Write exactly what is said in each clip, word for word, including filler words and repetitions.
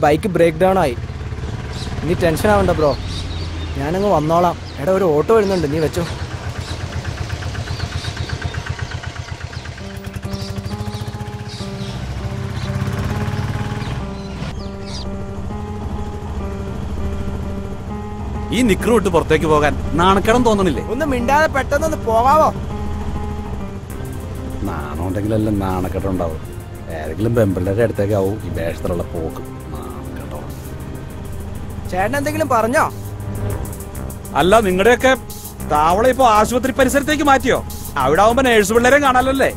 Bike break down ആയി. നീ tension ആവണ്ട ബ്രോ, ഞാനങ്ങ് വന്നോളാം. എടാ ഒരു ഓട്ടോ വരുന്നുണ്ട്, നീ വെച്ചോ. ഈ നിക്കറ് വിട്ട് പുറത്തേക്ക് പോകാൻ നാണക്കേടം തോന്നണില്ലേ? ഒന്ന് മിണ്ടാതെ പെട്ടെന്നൊന്ന് പോകാവോ? നാണം ഉണ്ടെങ്കിലല്ല നാണക്കേടം ഉണ്ടാവും. ഏതെങ്കിലും പെമ്പിള്ളേരുടെ അടുത്തേക്കാവും ഈ വേഷത്തിലുള്ള പോക്ക്. നാണക്കേടോ. ചേട്ടൻ എന്തെങ്കിലും പറഞ്ഞോ? അല്ല, നിങ്ങളുടെയൊക്കെ താവള ഇപ്പൊ ആശുപത്രി പരിസരത്തേക്ക് മാറ്റിയോ? അവിടെ ആവുമ്പോ നേഴ്സ് പിള്ളേരെ കാണാലല്ലേ?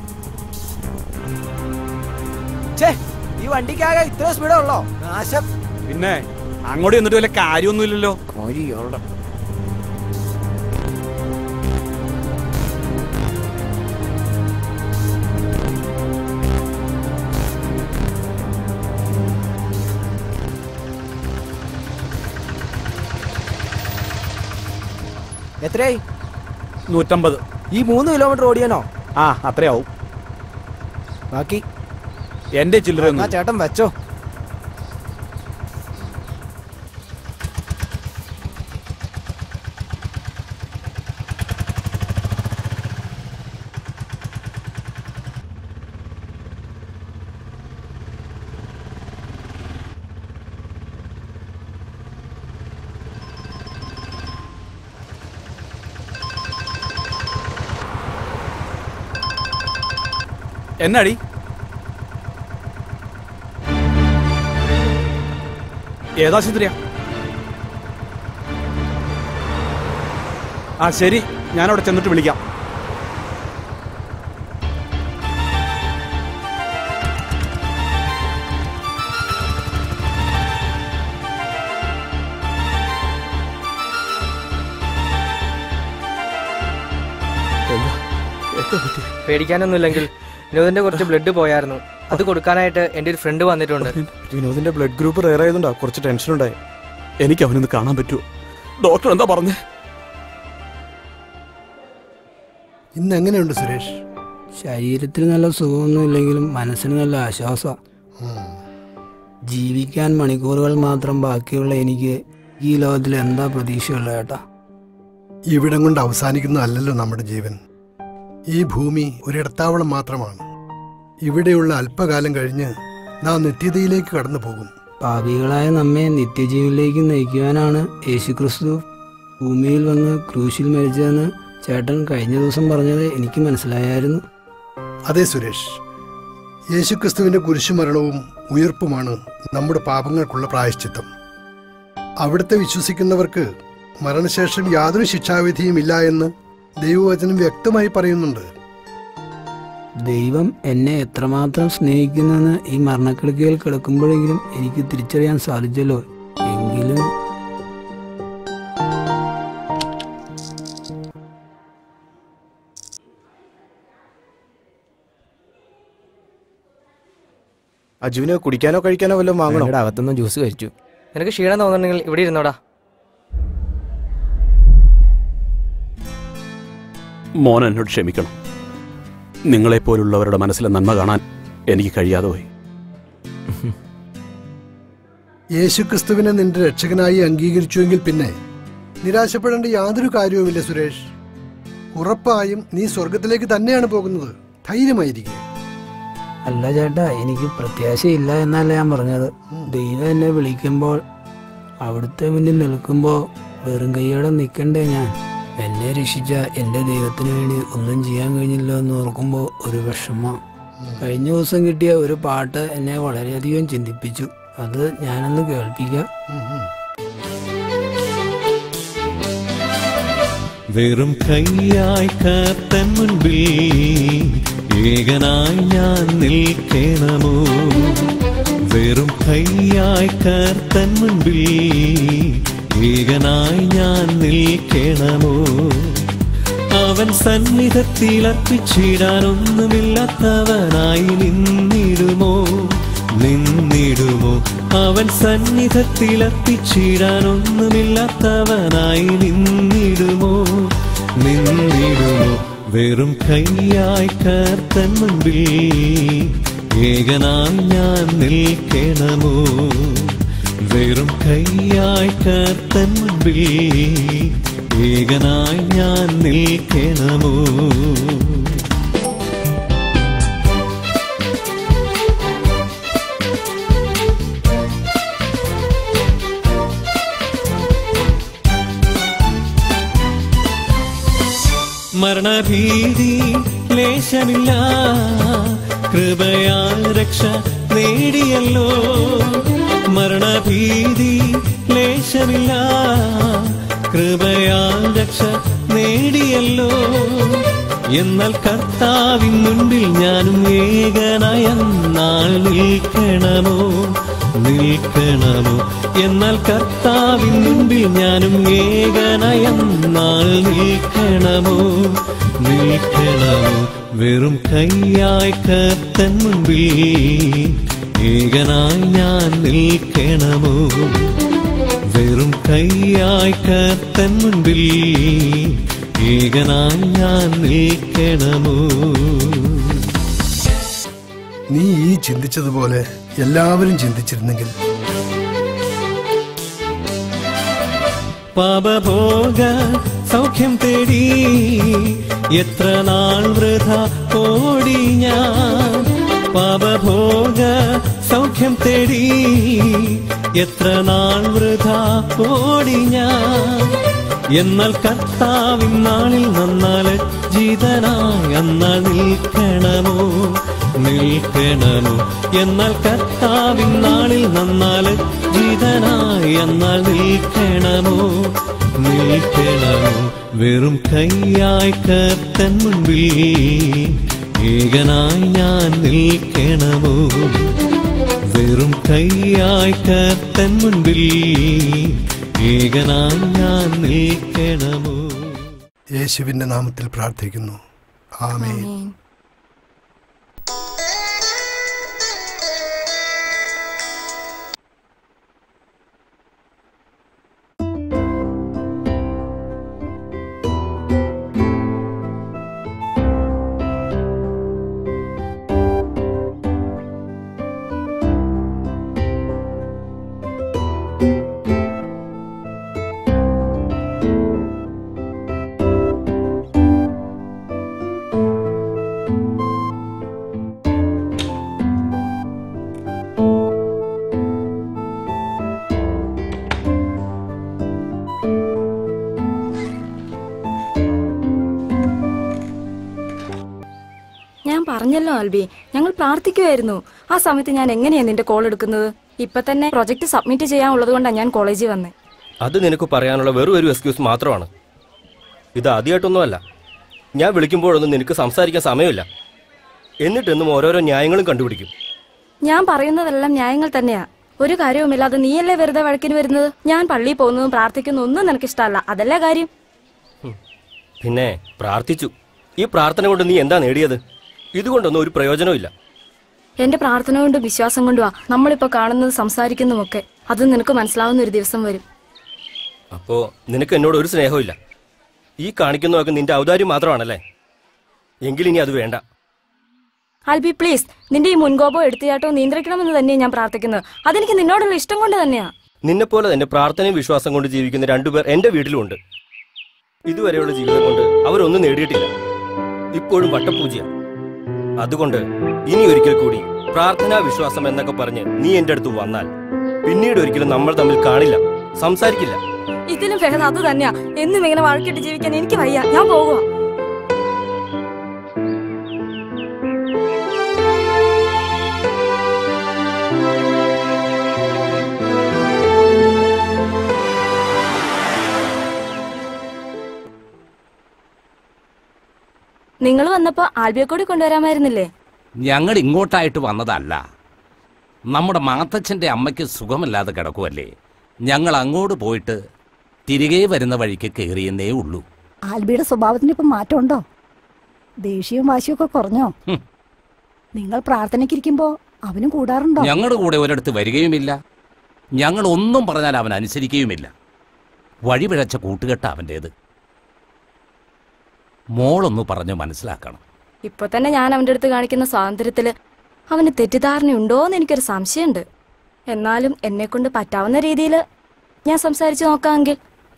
ഛേ, ഈ വണ്ടിക്കാകെ ഇത്ര സ്പീഡേ ഉള്ളോ? നാശം. പിന്നെ അങ്ങോട്ട് എന്നിട്ട് വല്ല കാര്യമൊന്നുമില്ലല്ലോ. എത്രയായി? നൂറ്റമ്പത്. ഈ മൂന്ന് കിലോമീറ്റർ ഓടിയാനോ? ആ, അത്രയാവും. ബാക്കി എന്റെ ചില്ലറ ചേട്ടൻ വെച്ചോ. എന്നാടി? ഏതാശുപത്രിയാ? ആ ശരി, ഞാനവിടെ ചെന്നിട്ട് വിളിക്കാം. പേടിക്കാനൊന്നുമില്ലെങ്കിൽ വിനോദിന്റെ കുറച്ച് ബ്ലഡ് പോയായിരുന്നു, അത് കൊടുക്കാനായിട്ട് എന്റെ ഒരു ഫ്രണ്ട് വന്നിട്ടുണ്ട്. വിനോദിന്റെ ബ്ലഡ് ഗ്രൂപ്പ് റെയർ ആയതുകൊണ്ടാ കുറച്ച് ടെൻഷൻ ഉണ്ടായി. എനിക്ക് അവനൊന്ന് കാണാൻ പറ്റുമോ? ഡോക്ടർ എന്താ പറഞ്ഞേ? ഇന്ന് എങ്ങനെയുണ്ട് സുരേഷ്? ശരീരത്തിന് നല്ല സുഖമൊന്നും ഇല്ലെങ്കിലും മനസ്സിന് നല്ല ആശ്വാസം. ജീവിക്കാൻ മണിക്കൂറുകൾ മാത്രം ബാക്കിയുള്ള എനിക്ക് ഈ ലോകത്തിൽ എന്താ പ്രതീക്ഷയുള്ള ഏട്ടാ? ഇവിടം കൊണ്ട് അവസാനിക്കുന്നതല്ലല്ലോ നമ്മുടെ ജീവൻ. ഈ ഭൂമി ഒരിടത്താവളം മാത്രമാണ്. ഇവിടെയുള്ള അല്പകാലം കഴിഞ്ഞ് നാം നിത്യതയിലേക്ക് കടന്നു പോകും. പാപികളായ നമ്മെ നിത്യജീവനിലേക്ക് നയിക്കുവാനാണ് യേശുക്രിസ്തു ഭൂമിയിൽ വന്ന് ക്രൂശിൽ മരിച്ചതെന്ന് ചേട്ടൻ കഴിഞ്ഞ ദിവസം പറഞ്ഞത് എനിക്ക് മനസ്സിലായായിരുന്നു. അതെ സുരേഷ്, യേശുക്രിസ്തുവിന്റെ കുരിശുമരണവും ഉയർപ്പുമാണ് നമ്മുടെ പാപങ്ങൾക്കുള്ള പ്രായശ്ചിത്തം. അവിടുത്തെ വിശ്വസിക്കുന്നവർക്ക് മരണശേഷം യാതൊരു ശിക്ഷാവിധിയും ഇല്ല എന്ന് ദൈവവചനം വ്യക്തമായി പറയുന്നുണ്ട്. ദൈവം എന്നെ എത്രമാത്രം സ്നേഹിക്കുന്നെന്ന് ഈ മരണക്കിടക്കയിൽ കിടക്കുമ്പോഴെങ്കിലും എനിക്ക് തിരിച്ചറിയാൻ സാധിച്ചല്ലോ. എങ്കിലും അജുവിന് കുടിക്കാനോ കഴിക്കാനോ വല്ലതും വാങ്ങണോ? അകത്തുനിന്ന് ജ്യൂസ് കഴിച്ചു. നിനക്ക് ക്ഷീണം തോന്നുന്നുണ്ടെങ്കിൽ ഇവിടെ ഇരുന്നോടാ. മോൻ എന്നോട് ക്ഷമിക്കണം. നിങ്ങളെപ്പോലുള്ളവരുടെ മനസ്സിലെ നന്മ കാണാൻ എനിക്ക് കഴിയാതെ പോയി. യേശുക്രിസ്തുവിനെ നിന്റെ രക്ഷകനായി അംഗീകരിച്ചുവെങ്കിൽ പിന്നെ നിരാശപ്പെടേണ്ട യാതൊരു കാര്യവുമില്ല സുരേഷ്. ഉറപ്പായും നീ സ്വർഗത്തിലേക്ക് തന്നെയാണ് പോകുന്നത്. ധൈര്യമായിരിക്കും. അല്ല ചേട്ടാ, എനിക്ക് പ്രത്യാശയില്ല എന്നല്ല ഞാൻ പറഞ്ഞത്. ദൈവം എന്നെ വിളിക്കുമ്പോൾ അവിടുത്തെ മുന്നിൽ നിൽക്കുമ്പോൾ വെറും കൈയോടെ നിൽക്കണ്ടേ ഞാൻ? എന്നെ രക്ഷിച്ച എൻ്റെ ദൈവത്തിന് വേണ്ടി ഒന്നും ചെയ്യാൻ കഴിഞ്ഞില്ല എന്ന് ഓർക്കുമ്പോൾ ഒരു വിഷമം. കഴിഞ്ഞ ദിവസം കിട്ടിയ ഒരു പാട്ട് എന്നെ വളരെയധികം ചിന്തിപ്പിച്ചു. അത് ഞാനൊന്ന് കേൾപ്പിക്കാം. വെറും കൈയായി കർത്തൻ മുൻപിൽ ഏകനായി ഞാൻ നിൽക്കണമോ? വെറും കൈയായി കർത്തൻ മുൻപിൽ ഏകനായി ഞാൻ നിൽക്കണമോ? അവൻ സന്നിധത്തിൽ അർപ്പിച്ചിടാനൊന്നുമില്ലാത്തവനായി നിന്നിടുമോ? നിന്നിടുമോ? അവൻ സന്നിധത്തിൽ അർപ്പിച്ചിടാനൊന്നുമില്ലാത്തവനായി നിന്നിടുമോ? നിന്നിടുമോ? വെറും കൈയായി കർത്തൻ മുൻപിൽ ഏകനായി ഞാൻ നിൽക്കണമോ? വെറും കൈയായി കർത്തൻ മുൻപിൽ ഏകനായി ഞാൻ നിൽക്കണമോ? മരണഭീതി ലേശമില്ല, കൃപയാൽ രക്ഷ നേടിയല്ലോ. മരണഭീതി ലേശമില്ല, കൃപയാൽ രക്ഷ നേടിയല്ലോ. എന്നാൽ കർത്താവിൻ മുൻപിൽ ഞാനും ഏകനായ നാൾ നിൽക്കണമോ നിൽക്കണമോ? എന്നാൽ കർത്താവിൻ മുൻപിൽ ഞാനും ഏകനായ നാൾ നിൽക്കണമോ നിൽക്കണമോ? വെറും കൈയായി കർത്തൻ മുൻപിൽ ഏകനായി ഞാൻ നിൽക്കണമോ? വെറും കൈയായി കർത്തൻ മുൻപിൽ ഏകനായി ഞാൻ നിൽക്കണമോ? നീ ഈ ചിന്തിച്ചതുപോലെ എല്ലാവരും ചിന്തിച്ചിരുന്നെങ്കിൽ. പാപഭോഗ സൗഖ്യം തേടി എത്ര നാൾ വൃഥ ഓടി ഞാൻ. പാപഭോഗ സൗഖ്യം തേടി എത്ര നാൾ വൃഥ ഓടി ഞാൻ. എന്നാൽ കർത്താവിൻ നാളിൽ നന്നാൽ ജീതനായി അന്നാൾ നിൽക്കണമോ നിൽക്കണമോ? എന്നാൽ കർത്താവിൻ നാളിൽ നന്നാൽ ജീതനായി അന്നാൾ നിൽക്കണമോ നിൽക്കണമോ? വെറും കൈയായി കർത്തൻ മുൻപിൽ ഏകനായി ഞാൻ നിൽക്കണമോ? വെറും കൈയായി കർത്തൻ മുൻപിൽ ഏകനായി ഞാൻ നിൽക്കണമോ? യേശുവിന്റെ നാമത്തിൽ പ്രാർത്ഥിക്കുന്നു. ആമേൻ. ഞാൻ പറഞ്ഞല്ലോ ആൽബി, ഞങ്ങൾ പ്രാർത്ഥിക്കുമായിരുന്നു. ആ സമയത്ത് ഞാൻ എങ്ങനെയാ നിന്റെ കോൾ എടുക്കുന്നത്? ഇപ്പൊ തന്നെ പ്രൊജക്ട് സബ്മിറ്റ് ചെയ്യാനുള്ളത് കൊണ്ടാണ് ഞാൻ കോളേജിൽ വന്നത്. അത് നിനക്ക് പറയാനുള്ള വെറും ഒരു എക്സ്ക്യൂസ് മാത്രമാണ്. ഇത് ആദ്യമായിട്ടൊന്നുമല്ല. ഞാൻ വിളിക്കുമ്പോഴൊന്നും നിനക്ക് സംസാരിക്കാൻ സമയമില്ല. എന്നിട്ടെന്നും ഓരോരോ ന്യായങ്ങളും കണ്ടുപിടിക്കും. ഞാൻ പറയുന്നതെല്ലാം ന്യായങ്ങൾ തന്നെയാ. ഒരു കാര്യവുമില്ലാതെ നീയല്ലേ വെറുതെ വഴക്കിന് വരുന്നത്? ഞാൻ പള്ളിയിൽ പോകുന്നതും പ്രാർത്ഥിക്കുന്നതും ഒന്നും നിനക്കിഷ്ടമല്ല, അതല്ലേ കാര്യം? പിന്നെ പ്രാർത്ഥിച്ചു. ഈ പ്രാർത്ഥന കൊണ്ട് നീ എന്താ നേടിയത്? ഇതുകൊണ്ടൊന്നും ഒരു പ്രയോജനമില്ല. എന്റെ പ്രാർത്ഥന കൊണ്ടും വിശ്വാസം കൊണ്ടുവാ നമ്മളിപ്പോ കാണുന്നത് സംസാരിക്കുന്നതുമൊക്കെ. അത് നിനക്ക് മനസ്സിലാവുന്ന ഒരു ദിവസം വരും. അപ്പോ നിനക്ക് എന്നോട് ഒരു സ്നേഹമില്ല. ഈ കാണിക്കുന്നതൊക്കെ നിന്റെ ഔദാര്യം മാത്രമാണല്ലേ? എങ്കിലിനി അത് വേണ്ട. ആൽബി പ്ലീസ്, നിന്റെ ഈ മുൻകോപം എടുത്തിയാട്ടോ നിയന്ത്രിക്കണമെന്ന് തന്നെയാണ് ഞാൻ പ്രാർത്ഥിക്കുന്നത്. അതെനിക്ക് നിന്നോടുള്ള ഇഷ്ടം കൊണ്ട് തന്നെയാ. നിന്നെപ്പോലെ തന്നെ പ്രാർത്ഥനയും വിശ്വാസം കൊണ്ട് ജീവിക്കുന്ന രണ്ടുപേർ എന്റെ വീട്ടിലുമുണ്ട്. ഇതുവരെയുള്ള ജീവിതം കൊണ്ട് അവരൊന്നും നേടിയിട്ടില്ല. ഇപ്പോഴും വട്ടപൂജ. അതുകൊണ്ട് ഇനി ഒരിക്കൽ കൂടി പ്രാർത്ഥനാ വിശ്വാസം എന്നൊക്കെ പറഞ്ഞ് നീ എന്റെ അടുത്ത് വന്നാൽ പിന്നീട് ഒരിക്കലും നമ്മൾ തമ്മിൽ കാണില്ല, സംസാരിക്കില്ല. ഇതിലും ഭേദം അത് തന്നെയാ. എന്നും ഇങ്ങനെ വഴക്കിട്ട് ജീവിക്കാൻ എനിക്ക് വയ്യ. ഞാൻ പോകുക. നിങ്ങൾ വന്നപ്പോ ആൽബിയെ കൂടി കൊണ്ടുവരാമായിരുന്നില്ലേ? ഞങ്ങൾ ഇങ്ങോട്ടായിട്ട് വന്നതല്ല. നമ്മുടെ മാത്തച്ഛൻ്റെ അമ്മയ്ക്ക് സുഖമില്ലാതെ കിടക്കുമല്ലേ. ഞങ്ങൾ അങ്ങോട്ട് പോയിട്ട് തിരികെ വരുന്ന വഴിക്ക് കയറിയെന്നേ ഉള്ളൂ. ആൽബിയുടെ സ്വഭാവത്തിന് ഇപ്പം മാറ്റമുണ്ടോ? ദേഷ്യവും വാശിയും ഒക്കെ കുറഞ്ഞോ? നിങ്ങൾ പ്രാർത്ഥനയ്ക്കിരിക്കുമ്പോ അവനും കൂടാറുണ്ടോ? ഞങ്ങളുടെ കൂടെ ഒരിടത്ത് വരികയുമില്ല. ഞങ്ങൾ ഒന്നും പറഞ്ഞാൽ അവൻ അനുസരിക്കുകയുമില്ല. വഴിപിഴച്ച കൂട്ടുകെട്ട അവൻ്റേത്. മോളൊന്ന് പറഞ്ഞു മനസ്സിലാക്കണം. ഇപ്പൊ തന്നെ ഞാൻ അവന്റെ അടുത്ത് കാണിക്കുന്ന സ്വാതന്ത്ര്യത്തില് അവന് തെറ്റിദ്ധാരണയുണ്ടോന്ന് എനിക്കൊരു സംശയമുണ്ട്. എന്നാലും എന്നെ കൊണ്ട് പറ്റാവുന്ന രീതിയിൽ ഞാൻ സംസാരിച്ചു നോക്കാമെങ്കിൽ.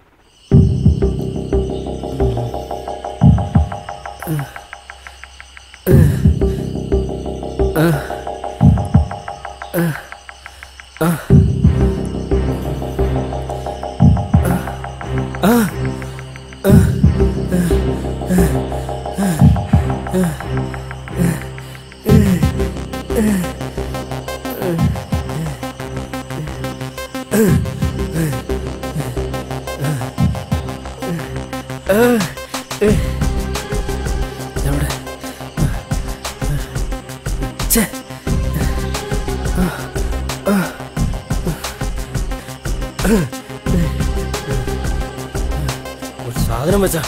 സാധനം വെച്ചാ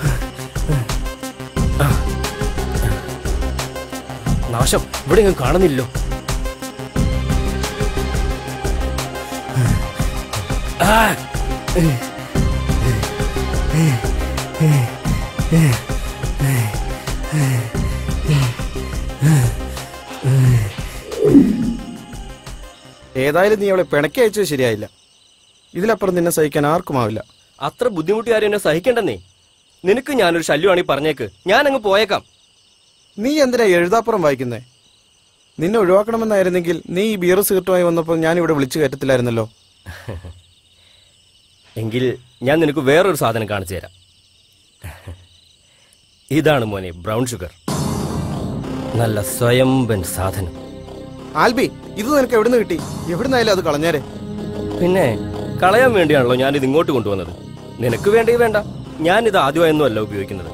നാശം ഇവിടെ ഞാൻ കാണുന്നില്ലോ. ഏതായാലും നീ അവളെ പിണക്കി അയച്ചത് ശരിയായില്ല. ഇതിലപ്പുറം നിന്നെ സഹിക്കാൻ ആർക്കുമാവില്ല. അത്ര ബുദ്ധിമുട്ടിയാരും എന്നെ സഹിക്കണ്ടെന്നേ. നിനക്ക് ഞാനൊരു ശല്യമാണെങ്കിൽ പറഞ്ഞേക്ക്, ഞാൻ അങ്ങ് പോയേക്കാം. നീ എന്തിനാ എഴുതാപ്പുറം വായിക്കുന്നേ? നിന്നെ ഒഴിവാക്കണമെന്നായിരുന്നെങ്കിൽ നീ ഈ ബിയർ സിഗരറ്റുമായി വന്നപ്പോൾ ഞാൻ ഇവിടെ വിളിച്ചു കയറ്റത്തില്ലായിരുന്നല്ലോ. എങ്കിൽ ഞാൻ നിനക്ക് വേറൊരു സാധനം കാണിച്ചു തരാം. ഇതാണ് മോനെ ബ്രൗൺ ഷുഗർ. നല്ല സ്വയംബൻ സാധനം. ആൽബി, ഇത് നിനക്ക് എവിടുന്ന് കിട്ടി? എവിടുന്നായാലും അത് കളഞ്ഞേരെ. പിന്നെ കളയാൻ വേണ്ടിയാണല്ലോ ഞാനിത് ഇങ്ങോട്ട് കൊണ്ടുവന്നത്. നിനക്ക് വേണ്ടി വേണ്ട, ഞാനിത് ആദ്യമായൊന്നും അല്ല ഉപയോഗിക്കുന്നത്.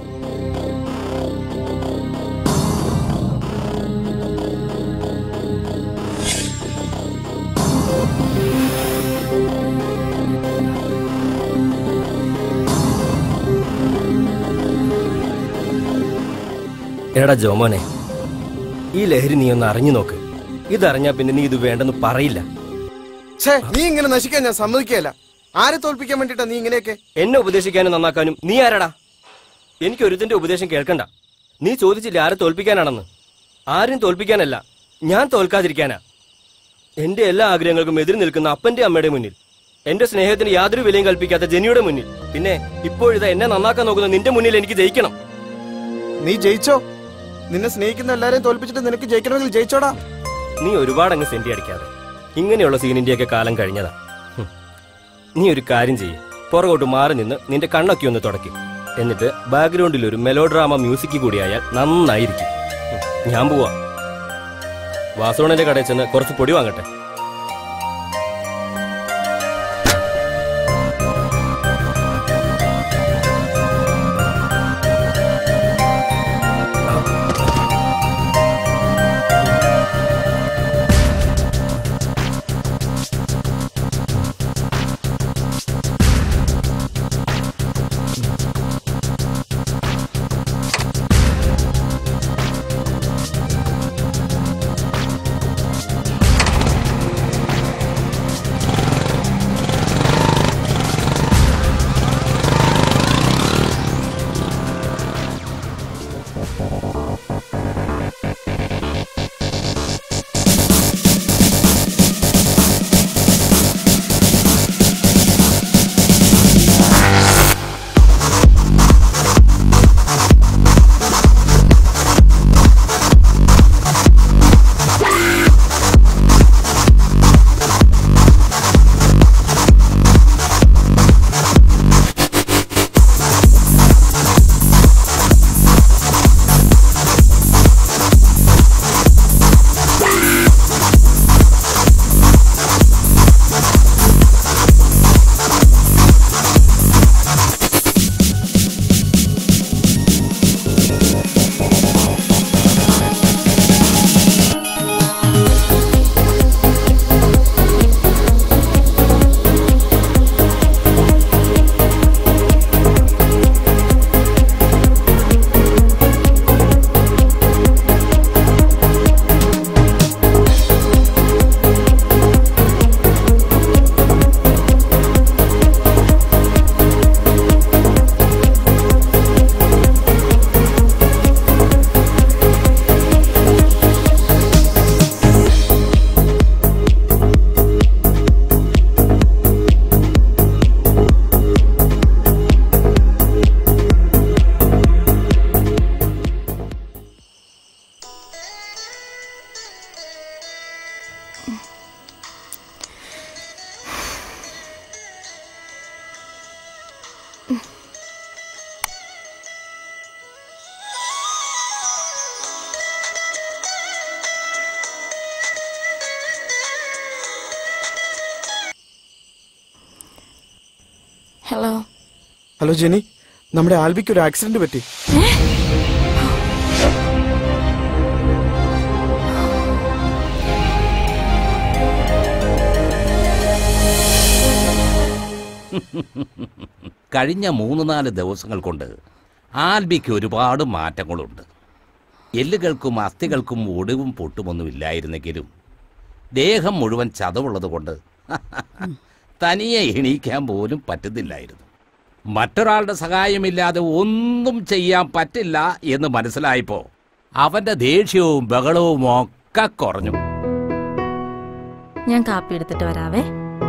എടാ ജോമോനെ, ഈ ലഹരി നീ ഒന്ന് അറിഞ്ഞു നോക്ക്. ഇതറിഞ്ഞാ പിന്നെ നീ ഇത് വേണ്ടെന്ന് പറയില്ല. നീ ഇങ്ങനെ നശിക്കാൻ ഞാൻ സമ്മതിക്കുകയല്ല. ആരെ തോൽപ്പിക്കാൻ വേണ്ടിട്ടാ നീ ഇങ്ങനെയൊക്കെ? എന്നെ ഉപദേശിക്കാനും നന്നാക്കാനും നീ ആരാടാ? എനിക്ക് ഒരുത്തിന്റെ ഉപദേശം കേൾക്കണ്ട. നീ ചോദിച്ചില്ല ആരെ തോൽപ്പിക്കാനാണെന്ന്. ആരും തോൽപ്പിക്കാനല്ല, ഞാൻ തോൽക്കാതിരിക്കാനാ. എന്റെ എല്ലാ ആഗ്രഹങ്ങൾക്കും എതിര് നിൽക്കുന്ന അപ്പന്റെ അമ്മയുടെ മുന്നിൽ, എന്റെ സ്നേഹത്തിന് യാതൊരു വിലയും കൽപ്പിക്കാത്ത ജെനിയുടെ മുന്നിൽ, പിന്നെ ഇപ്പോഴിതാ എന്നെ നന്നാക്കാൻ നോക്കുന്ന നിന്റെ മുന്നിൽ എനിക്ക് ജയിക്കണം. നീ ജയിച്ചോ? നിന്നെ സ്നേഹിക്കുന്ന എല്ലാരെയും തോൽപ്പിച്ചിട്ട് നിനക്ക് ജയിക്കണമെങ്കിൽ ജയിച്ചോടാ. നീ ഒരുപാട് അങ്ങ് സെന്റി അടിക്കാതെ. ഇങ്ങനെയുള്ള സീനിന്റെയൊക്കെ കാലം കഴിഞ്ഞതാ. നീ ഒരു കാര്യം ചെയ്യ്, പുറകോട്ട് മാറി നിന്ന് നിന്റെ കണ്ണൊക്കെ ഒന്ന് തുടക്കി. എന്നിട്ട് ബാക്ക്ഗ്രൗണ്ടിൽ ഒരു മെലോഡ്രാമ മ്യൂസിക് കൂടിയായാൽ നന്നായിരിക്കും. ഞാൻ പോവാ. വാസോണന്റെ കടയിൽ ചെന്ന് കുറച്ച് പൊടി വാങ്ങട്ടെ. ഹലോ ജെനി, നമ്മുടെ ആൽബിക്ക് ഒരു ആക്സിഡന്റ് പറ്റി. കഴിഞ്ഞ മൂന്ന് നാല് ദിവസങ്ങൾ കൊണ്ട് ആൽബിക്ക് ഒരുപാട് മാറ്റങ്ങളുണ്ട്. എല്ലുകൾക്കും അസ്ഥികൾക്കും ഒടിവും പൊട്ടുമൊന്നും ഇല്ലായിരുന്നെങ്കിലും ദേഹം മുഴുവൻ ചതവുള്ളത് കൊണ്ട് തനിയെ എണീക്കാൻ പോലും പറ്റുന്നില്ലായിരുന്നു. മറ്റൊരാളുടെ സഹായമില്ലാതെ ഒന്നും ചെയ്യാൻ പറ്റില്ല എന്ന് മനസ്സിലായപ്പോൾ അവന്റെ ദേഷ്യവും ബഹളവും ഒക്കെ കുറഞ്ഞു. ഞാൻ കാപ്പി എടുത്തിട്ട് വരാവേ.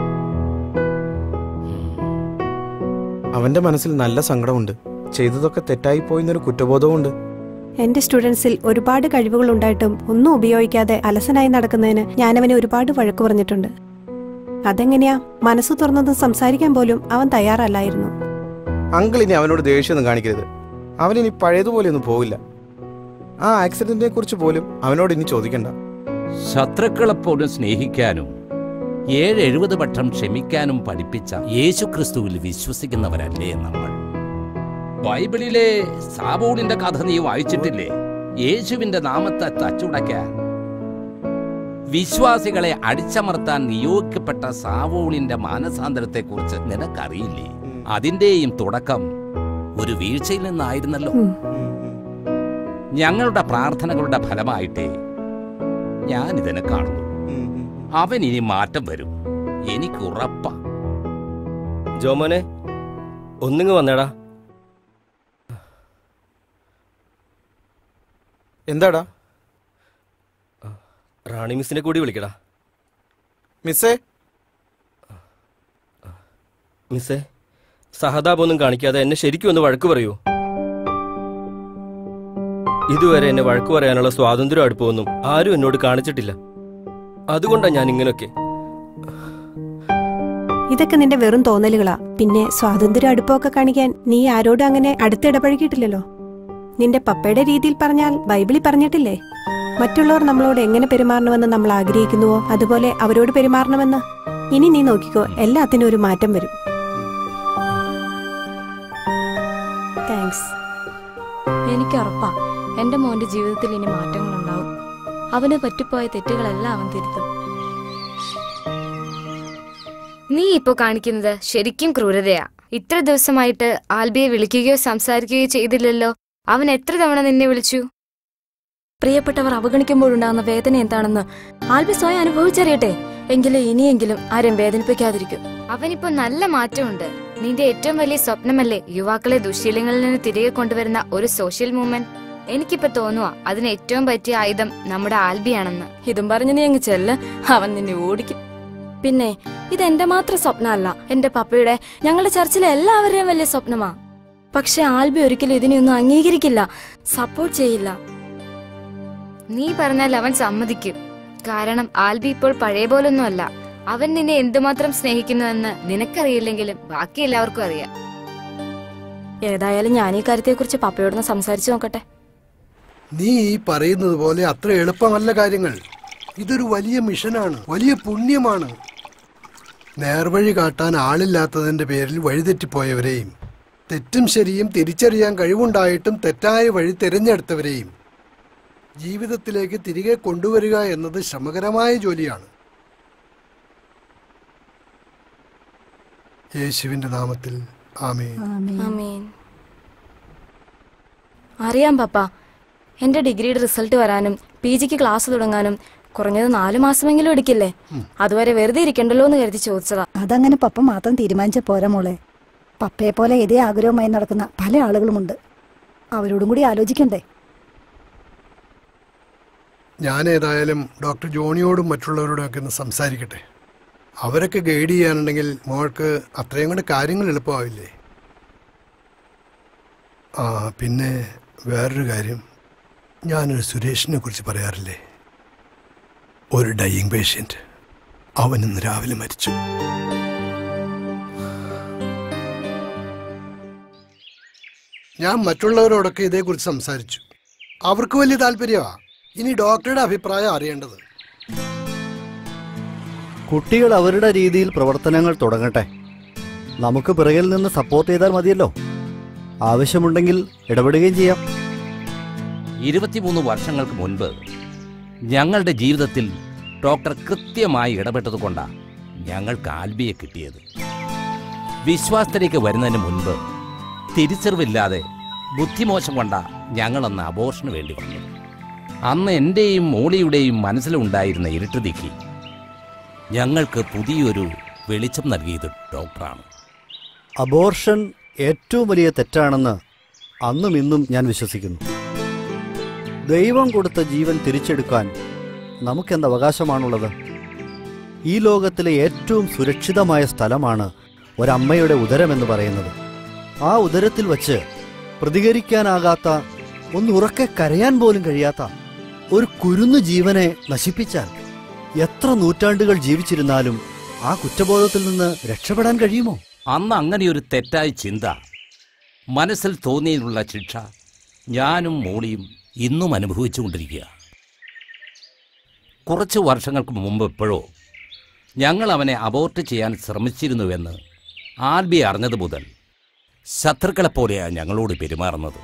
അവന്റെ മനസ്സിൽ നല്ല സങ്കടമുണ്ട്. ചെയ്തതൊക്കെ തെറ്റായി പോയെന്നൊരു കുറ്റബോധവുമുണ്ട്. എന്റെ സ്റ്റുഡൻസിൽ ഒരുപാട് കഴിവുകൾ ഉണ്ടായിട്ടും ഒന്നും ഉപയോഗിക്കാതെ അലസനായി നടക്കുന്നതിന് ഞാനവനെ ഒരുപാട് വഴക്കു പറഞ്ഞിട്ടുണ്ട്. അതെങ്ങനെയാ, മനസ്സ് തുറന്നതും സംസാരിക്കാൻ പോലും അവൻ തയ്യാറല്ലായിരുന്നു. അങ്കിൾ ഇനി അവനോട് ദേഷ്യമൊന്നും കാണിക്കരുത്. അവനിനി പഴയതുപോലെയൊന്നും പോവില്ല. ആ ആക്സിഡന്റിനെ കുറിച്ച് പോലും അവനോട് ഇനി ചോദിക്കണ്ട. ശത്രുക്കളെപ്പോലും സ്നേഹിക്കാനും ഏഴ് എഴുപത് വട്ടം ക്ഷമിക്കാനും പഠിപ്പിച്ച യേശുക്രിസ്തുവിൽ വിശ്വസിക്കുന്നവരല്ലേ നമ്മൾ? ബൈബിളിലെ സാവൂളിന്റെ കഥ നീ വായിച്ചിട്ടില്ലേ? യേശുവിന്റെ നാമത്തെ തച്ചുടയ്ക്കാൻ വിശ്വാസികളെ അടിച്ചമർത്താൻ നിയോഗിക്കപ്പെട്ട സാവൂളിന്റെ മാനസാന്തരത്തെക്കുറിച്ച് നിനക്കറിയില്ലേ? അതിന്റെയും തുടക്കം ഒരു വീഴ്ചയിൽ നിന്നായിരുന്നല്ലോ. ഞങ്ങളുടെ പ്രാർത്ഥനകളുടെ ഫലമായിട്ടേ ഞാൻ ഇതിനെ കാണുന്നു. അവൻ ഇനി മാറ്റം വരും, എനിക്ക് ഉറപ്പാ. ജോമോനെ, ഒന്നിങ്ങ് വന്നേടാ. എന്താടാ? റാണി മിസ്സിനെ കൂടി വിളിക്കടാ. മിസ്സേ മിസ്സേ, സഹതാപമൊന്നും കാണിക്കാതെ എന്നെ ശരിക്കും ഒന്ന് വഴക്ക് പറയൂ. ഇതുവരെ എന്നെ വഴക്ക് പറയാനുള്ള സ്വാതന്ത്ര്യം അടുപ്പമൊന്നും ആരും എന്നോട് കാണിച്ചിട്ടില്ല. അതുകൊണ്ടാണ് ഞാൻ ഇങ്ങനെയൊക്കെ. ഇതൊക്കെ നിന്റെ വെറും തോന്നലുകളാ. പിന്നെ സ്വാതന്ത്ര്യം അടുപ്പമൊക്കെ കാണിക്കാൻ നീ ആരോടും അങ്ങനെ അടുത്തിടപഴകിയിട്ടില്ലല്ലോ. നിന്റെ പപ്പയുടെ രീതിയിൽ പറഞ്ഞാൽ ബൈബിളിൽ പറഞ്ഞിട്ടില്ലേ, മറ്റുള്ളവർ നമ്മളോട് എങ്ങനെ പെരുമാറണമെന്ന് നമ്മൾ ആഗ്രഹിക്കുന്നുവോ അതുപോലെ അവരോട് പെരുമാറണമെന്ന്. ഇനി നീ നോക്കിക്കോ, എല്ലാത്തിനും ഒരു മാറ്റം വരും. താങ്ക്സ്. എനിക്ക് ഉറപ്പാ എന്റെ മോന്റെ ജീവിതത്തിൽ ഇനി മാറ്റങ്ങൾ ഉണ്ടാവും. അവന് പറ്റിപ്പോയ തെറ്റുകളെല്ലാം അവൻ തിരുത്തും. നീ ഇപ്പോ കാണിക്കുന്നത് ശരിക്കും ക്രൂരതയാ. ഇത്ര ദിവസമായിട്ട് ആൽബിയെ വിളിക്കുകയോ സംസാരിക്കുകയോ ചെയ്തില്ലല്ലോ. അവൻ എത്ര തവണ നിന്നെ വിളിച്ചു? പ്രിയപ്പെട്ടവർ അവഗണിക്കുമ്പോഴുണ്ടാകുന്ന വേദന എന്താണെന്ന് ആൽബി സ്വയം അനുഭവിച്ചറിയട്ടെ. എങ്കിലും ഇനിയെങ്കിലും ആരും വേദനിപ്പിക്കാതിരിക്കും. അവനിപ്പോ നല്ല മാറ്റമുണ്ട്. നിന്റെ ഏറ്റവും വലിയ സ്വപ്നമല്ലേ യുവാക്കളെ ദുശ്ശീലങ്ങളിൽ നിന്ന് തിരികെ കൊണ്ടുവരുന്ന ഒരു സോഷ്യൽ മൂവ്മെന്റ്? എനിക്കിപ്പോ തോന്നുവാ അതിന് ഏറ്റവും പറ്റിയ ആയുധം നമ്മുടെ ആൽബിയാണെന്ന്. ഇതും പറഞ്ഞ് നീ അങ്ങ് ചെല്ല്, അവൻ നിന്നെ ഓടിക്കും. പിന്നെ ഇതെന്റെ മാത്രം സ്വപ്നമല്ല, എന്റെ പപ്പയുടെ, ഞങ്ങളുടെ ചർച്ചിലെ എല്ലാവരുടെയും വലിയ സ്വപ്നമാ. പക്ഷെ ആൽബി ഒരിക്കലും ഇതിനെയൊന്നും അംഗീകരിക്കില്ല, സപ്പോർട്ട് ചെയ്യില്ല. നീ പറഞ്ഞാൽ അവൻ സമ്മതിക്കും. കാരണം ആൽബി ഇപ്പോൾ പഴയ പോലൊന്നും അല്ല. അവൻ നിന്നെ എന്തുമാത്രം സ്നേഹിക്കുന്നുവെന്ന് നിനക്കറിയില്ലെങ്കിലും ബാക്കി എല്ലാവർക്കും അറിയാം. ഏതായാലും ഞാൻ ഈ കാര്യത്തെക്കുറിച്ച് പപ്പയോടൊന്ന് സംസാരിച്ചു നോക്കട്ടെ. നീ ഈ പറയുന്നത് പോലെ അത്ര എളുപ്പമല്ല കാര്യങ്ങൾ. ഇതൊരു വലിയ മിഷനാണ്, വലിയ പുണ്യമാണ്. നേർവഴി കാട്ടാൻ ആളില്ലാത്തതിന്റെ പേരിൽ വഴിതെറ്റിപ്പോയവരെയും തെറ്റും ശരിയും തിരിച്ചറിയാൻ കഴിവുണ്ടായിട്ടും തെറ്റായ വഴി തിരഞ്ഞെടുത്തവരെയും ജീവിതത്തിലേക്ക് തിരികെ കൊണ്ടുവരിക എന്നത് ശ്രമകരമായ ജോലിയാണ്. യേശുവിന്റെ നാമത്തിൽ ആമേൻ. ആമേൻ. അറിയാം പപ്പ, എന്റെ ഡിഗ്രിയുടെ റിസൾട്ട് വരാനും പി ജിക്ക് ക്ലാസ് തുടങ്ങാനും കുറഞ്ഞത് നാലു മാസമെങ്കിലും എടുക്കില്ലേ? അതുവരെ വെറുതെ ഇരിക്കണ്ടല്ലോ എന്ന് കരുതി ചോദിച്ചതാ. അതങ്ങനെ പപ്പ മാത്രം തീരുമാനിച്ച പോരാ മോളെ. പപ്പയെ പോലെ ഇതേ ആഗ്രഹവുമായി നടക്കുന്ന പല ആളുകളുമുണ്ട്. അവരോടും കൂടി ആലോചിക്കണ്ടേ? ഞാൻ ഏതായാലും ഡോക്ടർ ജോണിയോടും മറ്റുള്ളവരോടും ഒക്കെ ഒന്ന് സംസാരിക്കട്ടെ. അവരൊക്കെ ഗൈഡ് ചെയ്യാനുണ്ടെങ്കിൽ മോൾക്ക് അത്രയും കൂടെ കാര്യങ്ങൾ എളുപ്പമാവില്ലേ? ആ പിന്നെ വേറൊരു കാര്യം, ഞാനൊരു സുരേഷിനെ കുറിച്ച് പറയാറില്ലേ, ഒരു ഡൈയിങ് പേഷ്യൻ്റ്. അവൻ ഇന്ന് രാവിലെ മരിച്ചു. ഞാൻ മറ്റുള്ളവരോടൊക്കെ ഇതേക്കുറിച്ച് സംസാരിച്ചു. അവർക്ക് വലിയ താല്പര്യമാണ്. ഇനി ഡോക്ടറുടെ അഭിപ്രായം അറിയേണ്ടത്. കുട്ടികൾ അവരുടെ രീതിയിൽ പ്രവർത്തനങ്ങൾ തുടങ്ങട്ടെ. നമുക്ക് പിറകിൽ നിന്ന് സപ്പോർട്ട് ചെയ്താൽ മതിയല്ലോ. ആവശ്യമുണ്ടെങ്കിൽ ഇടപെടുകയും ചെയ്യാം. ഇരുപത്തിമൂന്ന് വർഷങ്ങൾക്ക് മുൻപ് ഞങ്ങളുടെ ജീവിതത്തിൽ ഡോക്ടർ കൃത്യമായി ഇടപെട്ടതുകൊണ്ടാണ് ഞങ്ങൾക്ക് ആൽബിയെ കിട്ടിയത്. വിശ്വാസത്തിലേക്ക് വരുന്നതിന് മുൻപ് തിരിച്ചറിവില്ലാതെ ബുദ്ധിമോശം കൊണ്ടാണ് ഞങ്ങളന്ന് അബോർഷന് വേണ്ടി വന്നത്. അന്ന് എൻ്റെയും മോളിയുടെയും മനസ്സിലുണ്ടായിരുന്ന ഇരുട്ട് നീക്കി ഞങ്ങൾക്ക് പുതിയൊരു വെളിച്ചം നൽകിയത് ഡോക്ടറാണ്. അബോർഷൻ ഏറ്റവും വലിയ തെറ്റാണെന്ന് അന്നും ഇന്നും ഞാൻ വിശ്വസിക്കുന്നു. ദൈവം കൊടുത്ത ജീവൻ തിരിച്ചെടുക്കാൻ നമുക്കെന്ത് അവകാശമാണുള്ളത്? ഈ ലോകത്തിലെ ഏറ്റവും സുരക്ഷിതമായ സ്ഥലമാണ് ഒരമ്മയുടെ ഉദരമെന്ന് പറയുന്നത്. ആ ഉദരത്തിൽ വച്ച് പ്രതികരിക്കാനാകാത്ത, ഒന്ന് ഉറക്കെ കരയാൻ പോലും കഴിയാത്ത ഒരു കുരുന്നു ജീവനെ നശിപ്പിച്ചാൽ എത്ര നൂറ്റാണ്ടുകൾ ജീവിച്ചിരുന്നാലും ആ കുറ്റബോധത്തിൽ നിന്ന് രക്ഷപ്പെടാൻ കഴിയുമോ? അന്ന് അങ്ങനെയൊരു തെറ്റായ ചിന്ത മനസ്സിൽ തോന്നിയതിനുള്ള ശിക്ഷ ഞാനും മോളിയും ഇന്നും അനുഭവിച്ചുകൊണ്ടിരിക്കുക. കുറച്ച് വർഷങ്ങൾക്ക് മുമ്പ് എപ്പോഴോ ഞങ്ങൾ അവനെ അബോർട്ട് ചെയ്യാൻ ശ്രമിച്ചിരുന്നുവെന്ന് ആൽബി അറിഞ്ഞത് മുതൽ ശത്രുക്കളെപ്പോലെയാണ് ഞങ്ങളോട് പെരുമാറുന്നത്.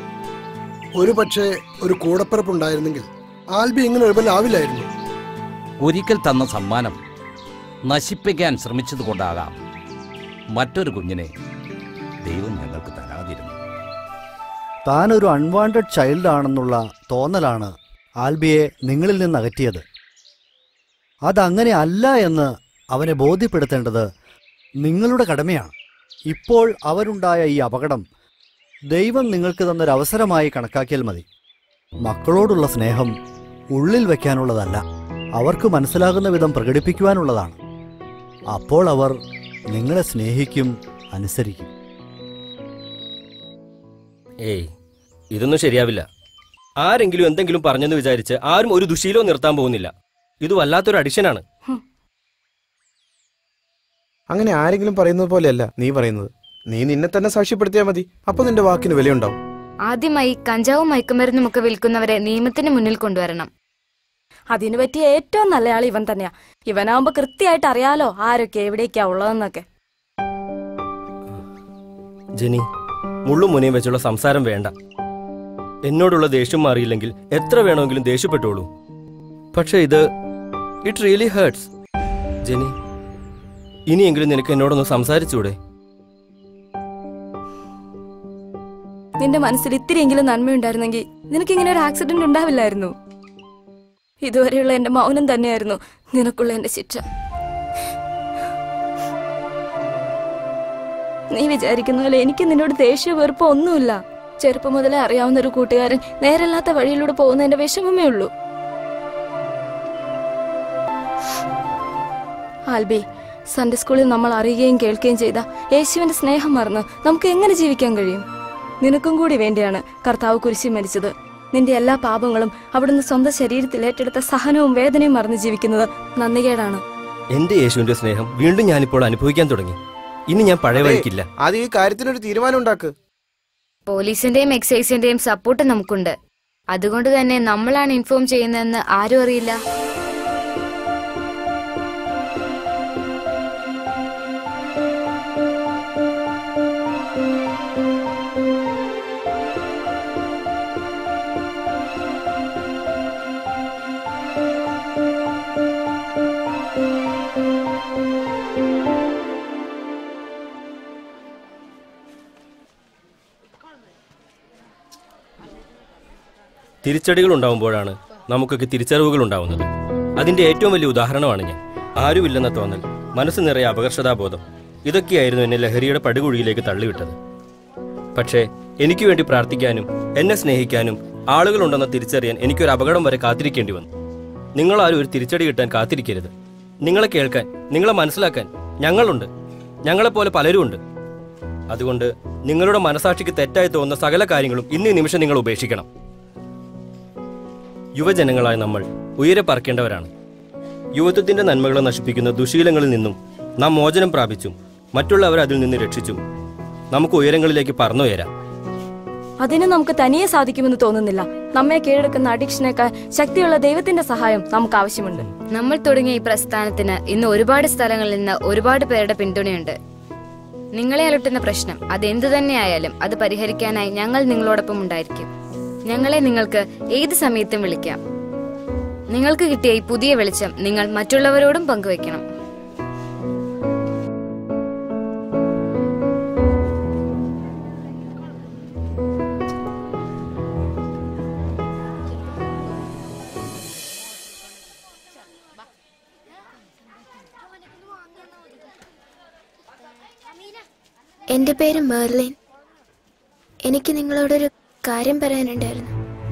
ഒരു പക്ഷേ ഒരു കൂടപ്പിറപ്പുണ്ടായിരുന്നെങ്കിൽ ആൽബി ഇങ്ങനെ എഴുപലാവില്ലായിരുന്നു. ഒരിക്കൽ തന്ന സമ്മാനം നശിപ്പിക്കാൻ ശ്രമിച്ചതുകൊണ്ടാകാം മറ്റൊരു കുഞ്ഞിനെ ദൈവം ഞങ്ങൾക്ക് തരാതിരുന്നു. താനൊരു അൺവാണ്ടഡ് ചൈൽഡ് ആണെന്നുള്ള തോന്നലാണ് ആൽബിയെ നിങ്ങളിൽ നിന്ന് അകറ്റിയത്. അതങ്ങനെ അല്ല എന്ന് അവനെ ബോധ്യപ്പെടുത്തേണ്ടത് നിങ്ങളുടെ കടമയാണ്. ഇപ്പോൾ അവരുണ്ടായ ഈ അപകടം ദൈവം നിങ്ങൾക്ക് തന്നൊരവസരമായി കണക്കാക്കിയാൽ മതി. മക്കളോടുള്ള സ്നേഹം ഉള്ളിൽ വയ്ക്കാനുള്ളതല്ല, അവർക്ക് മനസ്സിലാകുന്ന വിധം പ്രകടിപ്പിക്കുവാനുള്ളതാണ്. അപ്പോൾ അവർ നിങ്ങളെ സ്നേഹിക്കും, അനുസരിക്കും. ഏയ്, ഇതൊന്നും ശരിയാവില്ല. ആരെങ്കിലും എന്തെങ്കിലും പറഞ്ഞെന്ന് വിചാരിച്ച് ആരും ഒരു ദുശീലവും നിർത്താൻ പോകുന്നില്ല. ഇത് വല്ലാത്തൊരു അഡിക്ഷനാണ്. അങ്ങനെ ആരെങ്കിലും പറയുന്നത് പോലെയല്ല നീ പറയുന്നത്. നീ നിന്നെ തന്നെ സാക്ഷ്യപ്പെടുത്തിയാൽ മതി. അപ്പൊ നിന്റെ വാക്കിന് വിലയുണ്ടാവും. ആദ്യമായി കഞ്ചാവും മയക്കുമരുന്നും ഒക്കെ വിൽക്കുന്നവരെ നിയമത്തിന് മുന്നിൽ കൊണ്ടുവരണം. അതിനു പറ്റിയ ഏറ്റവും നല്ലയാൾ ഇവൻ തന്നെയാ. ഇവനാവുമ്പോ കൃത്യമായിട്ട് അറിയാലോ ആരൊക്കെ എവിടേക്കാ ഉള്ളതെന്നൊക്കെ. ജെനി, മുള്ളും മുനയും വെച്ചുള്ള സംസാരം വേണ്ട. എന്നോടുള്ള ദേഷ്യം മാറിയില്ലെങ്കിൽ എത്ര വേണമെങ്കിലും ദേഷ്യപ്പെട്ടോളൂ. പക്ഷെ ഇത് ഇറ്റ് റിയലി ഹേർട്സ്. ജെനി, ഇനിയെങ്കിലും നിനക്ക് എന്നോടൊന്ന് സംസാരിച്ചൂടെ? നിന്റെ മനസ്സിൽ ഇത്തിരിയെങ്കിലും നന്മയുണ്ടായിരുന്നെങ്കിൽ നിനക്കിങ്ങനെ ഒരു ആക്സിഡന്റ് ഉണ്ടാവില്ലായിരുന്നു. ഇതുവരെയുള്ള എന്റെ മൗനം തന്നെയായിരുന്നു നിനക്കുള്ള എന്റെ ശിക്ഷ. നീ വിചാരിക്കുന്ന പോലെ എനിക്ക് നിന്നോട് ദേഷ്യ വെറുപ്പോ ഒന്നുമില്ല. ചെറുപ്പം മുതലേ അറിയാവുന്ന ഒരു കൂട്ടുകാരൻ നേരല്ലാത്ത വഴിയിലൂടെ പോകുന്നതിന്റെ വിഷമമേ ഉള്ളൂ. ആൽബി, സൺഡേ സ്കൂളിൽ നമ്മൾ അറിയുകയും കേൾക്കുകയും ചെയ്ത യേശുവിന്റെ സ്നേഹം മറന്ന് നമുക്ക് എങ്ങനെ ജീവിക്കാൻ കഴിയും? നിനക്കും കൂടി വേണ്ടിയാണ് കർത്താവ് കുരിശിൽ മരിച്ചത്. നിന്റെ എല്ലാ പാപങ്ങളും അവിടുന്ന് സ്വന്തം ശരീരത്തിൽ ഏറ്റെടുത്ത സഹനവും വേദനയും മറന്ന് ജീവിക്കുന്നത് നന്ദികേടാണ്. എന്റെ യേശുവിന്റെ സ്നേഹം വീണ്ടും ഞാനിപ്പോൾ അനുഭവിക്കാൻ തുടങ്ങി. ഇനി ഞാൻ പഴയ വഴിക്കില്ല. അത് ഈ കാര്യത്തിനൊരു തീരുമാനം ഉണ്ടാക്ക്. പോലീസിന്റെയും എക്സൈസിന്റെയും സപ്പോർട്ട് നമുക്കുണ്ട്. അതുകൊണ്ട് തന്നെ നമ്മളാണ് ഇൻഫോം ചെയ്യുന്നതെന്ന് ആരും അറിയില്ല. തിരിച്ചടികൾ ഉണ്ടാവുമ്പോഴാണ് നമുക്കൊക്കെ തിരിച്ചറിവുകൾ ഉണ്ടാവുന്നത്. അതിന്റെ ഏറ്റവും വലിയ ഉദാഹരണമാണ് ഞാൻ. ആരുമില്ലെന്ന തോന്നൽ, മനസ്സ് നിറയെ അപകർഷതാബോധം, ഇതൊക്കെയായിരുന്നു എന്നെ ലഹരിയുടെ പടുകുഴിയിലേക്ക് തള്ളിവിട്ടത്. പക്ഷേ എനിക്ക് വേണ്ടി പ്രാർത്ഥിക്കാനും എന്നെ സ്നേഹിക്കാനും ആളുകളുണ്ടെന്ന് തിരിച്ചറിയാൻ എനിക്കൊരു അപകടം വരെ കാത്തിരിക്കേണ്ടി വന്നു. നിങ്ങളാരും ഒരു തിരിച്ചടി കിട്ടാൻ കാത്തിരിക്കരുത്. നിങ്ങളെ കേൾക്കാൻ, നിങ്ങളെ മനസ്സിലാക്കാൻ ഞങ്ങളുണ്ട്. ഞങ്ങളെപ്പോലെ പലരും ഉണ്ട്. അതുകൊണ്ട് നിങ്ങളുടെ മനസാക്ഷിക്ക് തെറ്റായി തോന്നുന്ന സകല കാര്യങ്ങളും ഇന്നീ നിമിഷം നിങ്ങൾ ഉപേക്ഷിക്കണം. യുവജനങ്ങളായ നമ്മൾ ഉയരെ പറക്കേണ്ടവരാണ്. യുവത്വത്തിന്റെ നന്മകളെ നശിപ്പിക്കുന്ന ദുശീലങ്ങളിൽ നിന്നും നാം മോചനം പ്രാപിച്ചും മറ്റുള്ളവരെ അതിൽ നിന്ന് രക്ഷിച്ചും നമുക്ക് ഉയരങ്ങളിലേക്ക് പറന്നുയരാം. അതിന് നമുക്ക് തനിയെ സാധിക്കുമെന്ന് തോന്നുന്നില്ല. നമ്മെ കീഴടക്കുന്ന അഡിക്ഷനേക്കാൾ ശക്തിയുള്ള ദൈവത്തിന്റെ സഹായം നമുക്ക് ആവശ്യമുണ്ട്. നമ്മൾ തുടങ്ങിയ ഈ പ്രസ്ഥാനത്തിന് ഇന്ന് ഒരുപാട് സ്ഥലങ്ങളിൽ നിന്ന് ഒരുപാട് പേരുടെ പിന്തുണയുണ്ട്. നിങ്ങളെ അലട്ടുന്ന പ്രശ്നം അതെന്തു തന്നെയായാലും അത് പരിഹരിക്കാനായി ഞങ്ങൾ നിങ്ങളോടൊപ്പം ഉണ്ടായിരിക്കും. ഞങ്ങളെ നിങ്ങൾക്ക് ഏത് സമയത്തും വിളിക്കാം. നിങ്ങൾക്ക് കിട്ടിയ ഈ പുതിയ വെളിച്ചം നിങ്ങൾ മറ്റുള്ളവരോടും പങ്കുവെക്കണം. എൻ്റെ പേര് മെർലിൻ. എനിക്ക് നിങ്ങളോടൊരു കാര്യം പറയാനുണ്ടായിരുന്നു.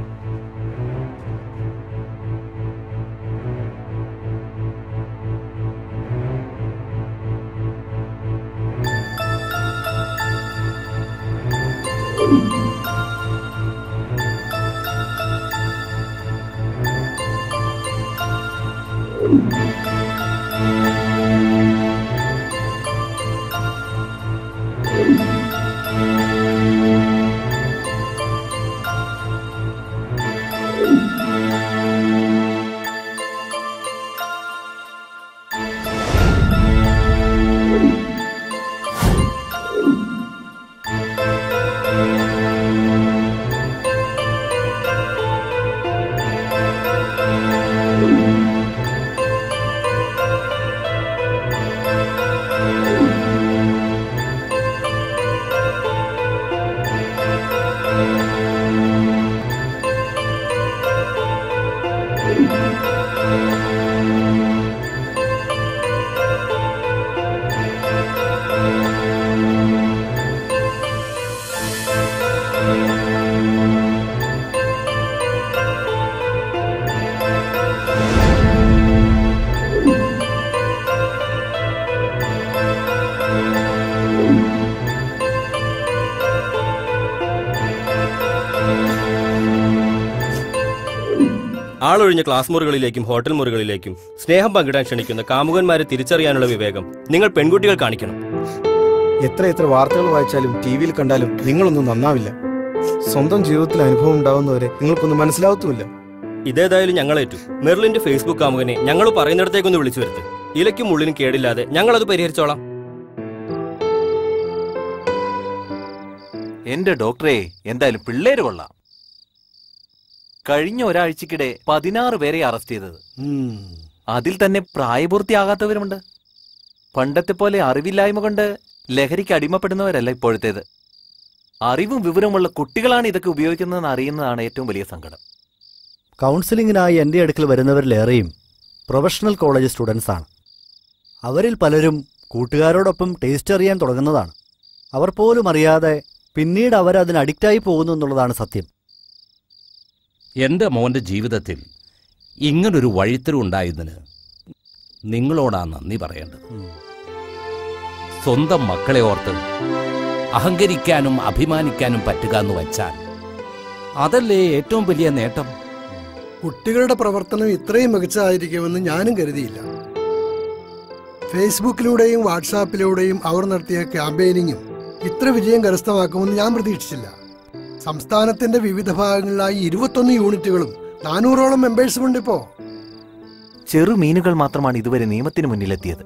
ആളൊഴിഞ്ഞ ക്ലാസ് മുറികളിലേക്കും ഹോട്ടൽ മുറികളിലേക്കും സ്നേഹം പങ്കിടാൻ ക്ഷണിക്കുന്ന കാമുകന്മാരെ തിരിച്ചറിയാനുള്ള വിവേകം നിങ്ങൾ പെൺകുട്ടികൾ കാണിക്കണം. എത്ര എത്ര വാർത്തകൾ വായിച്ചാലും ടി വിയിൽ കണ്ടാലും നിങ്ങളൊന്നും നന്നാവില്ല. സ്വന്തം ജീവിതത്തിൽ അനുഭവം ഉണ്ടാവുന്നവരെ നിങ്ങൾക്കൊന്നും മനസ്സിലാവത്തുമില്ല. ഇതേതായാലും ഞങ്ങളേറ്റു. മെർലിന്റെ ഫേസ്ബുക്ക് കാമുകനെ ഞങ്ങൾ പറയുന്നിടത്തേക്കൊന്ന് വിളിച്ചു വരുത്ത്. ഇലയ്ക്കും ഉള്ളിനും കേടില്ലാതെ ഞങ്ങളത് പരിഹരിച്ചോളാം. എന്റെ ഡോക്ടറെ, എന്തായാലും പിള്ളേര് കൊള്ളാം. കഴിഞ്ഞ ഒരാഴ്ചക്കിടെ പതിനാറ് പേരെ അറസ്റ്റ് ചെയ്തത്. അതിൽ തന്നെ പ്രായപൂർത്തിയാകാത്തവരുമുണ്ട്. പണ്ടത്തെ പോലെ അറിവില്ലായ്മ കൊണ്ട് ലഹരിക്ക് അടിമപ്പെടുന്നവരല്ല ഇപ്പോഴത്തേത്. അറിവും വിവരമുള്ള കുട്ടികളാണ് ഇതൊക്കെ ഉപയോഗിക്കുന്നതെന്ന് അറിയുന്നതാണ് ഏറ്റവും വലിയ സങ്കടം. കൗൺസിലിങ്ങിനായി എൻ്റെ അടുക്കൽ വരുന്നവരിലേറെയും പ്രൊഫഷണൽ കോളേജ് സ്റ്റുഡൻസ് ആണ്. അവരിൽ പലരും കൂട്ടുകാരോടൊപ്പം ടേസ്റ്റ് അറിയാൻ തുടങ്ങുന്നതാണ്. അവർ പോലും അറിയാതെ പിന്നീട് അവരതിന് അഡിക്റ്റായി പോകുന്നു എന്നുള്ളതാണ് സത്യം. എൻ്റെ മോൻ്റെ ജീവിതത്തിൽ ഇങ്ങനൊരു വഴിത്തിരിവുണ്ടായതിന് നിങ്ങളോടാ നന്ദി പറയേണ്ടത്. സ്വന്തം മക്കളെ ഓർത്ത് അഹങ്കരിക്കാനും അഭിമാനിക്കാനും പറ്റുക എന്ന് വച്ചാൽ അതല്ലേ ഏറ്റവും വലിയ നേട്ടം. കുട്ടികളുടെ പ്രവർത്തനം ഇത്രയും മികച്ചതായിരിക്കുമെന്ന് ഞാനും കരുതിയില്ല. ഫേസ്ബുക്കിലൂടെയും വാട്സാപ്പിലൂടെയും അവർ നടത്തിയ ക്യാമ്പയിനിങ്ങും ഇത്ര വിജയം കരസ്ഥമാക്കുമെന്ന് ഞാൻ പ്രതീക്ഷിച്ചില്ല. സംസ്ഥാനത്തിന്റെ വിവിധ ഭാഗങ്ങളിലായി ഇരുപത്തൊന്ന് യൂണിറ്റുകളും നാനൂറോളം മെമ്പേഴ്സും ഉണ്ട്. ഇപ്പോ ചെറുമീനുകൾ മാത്രമാണ് ഇതുവരെ നിയമത്തിന് മുന്നിലെത്തിയത്.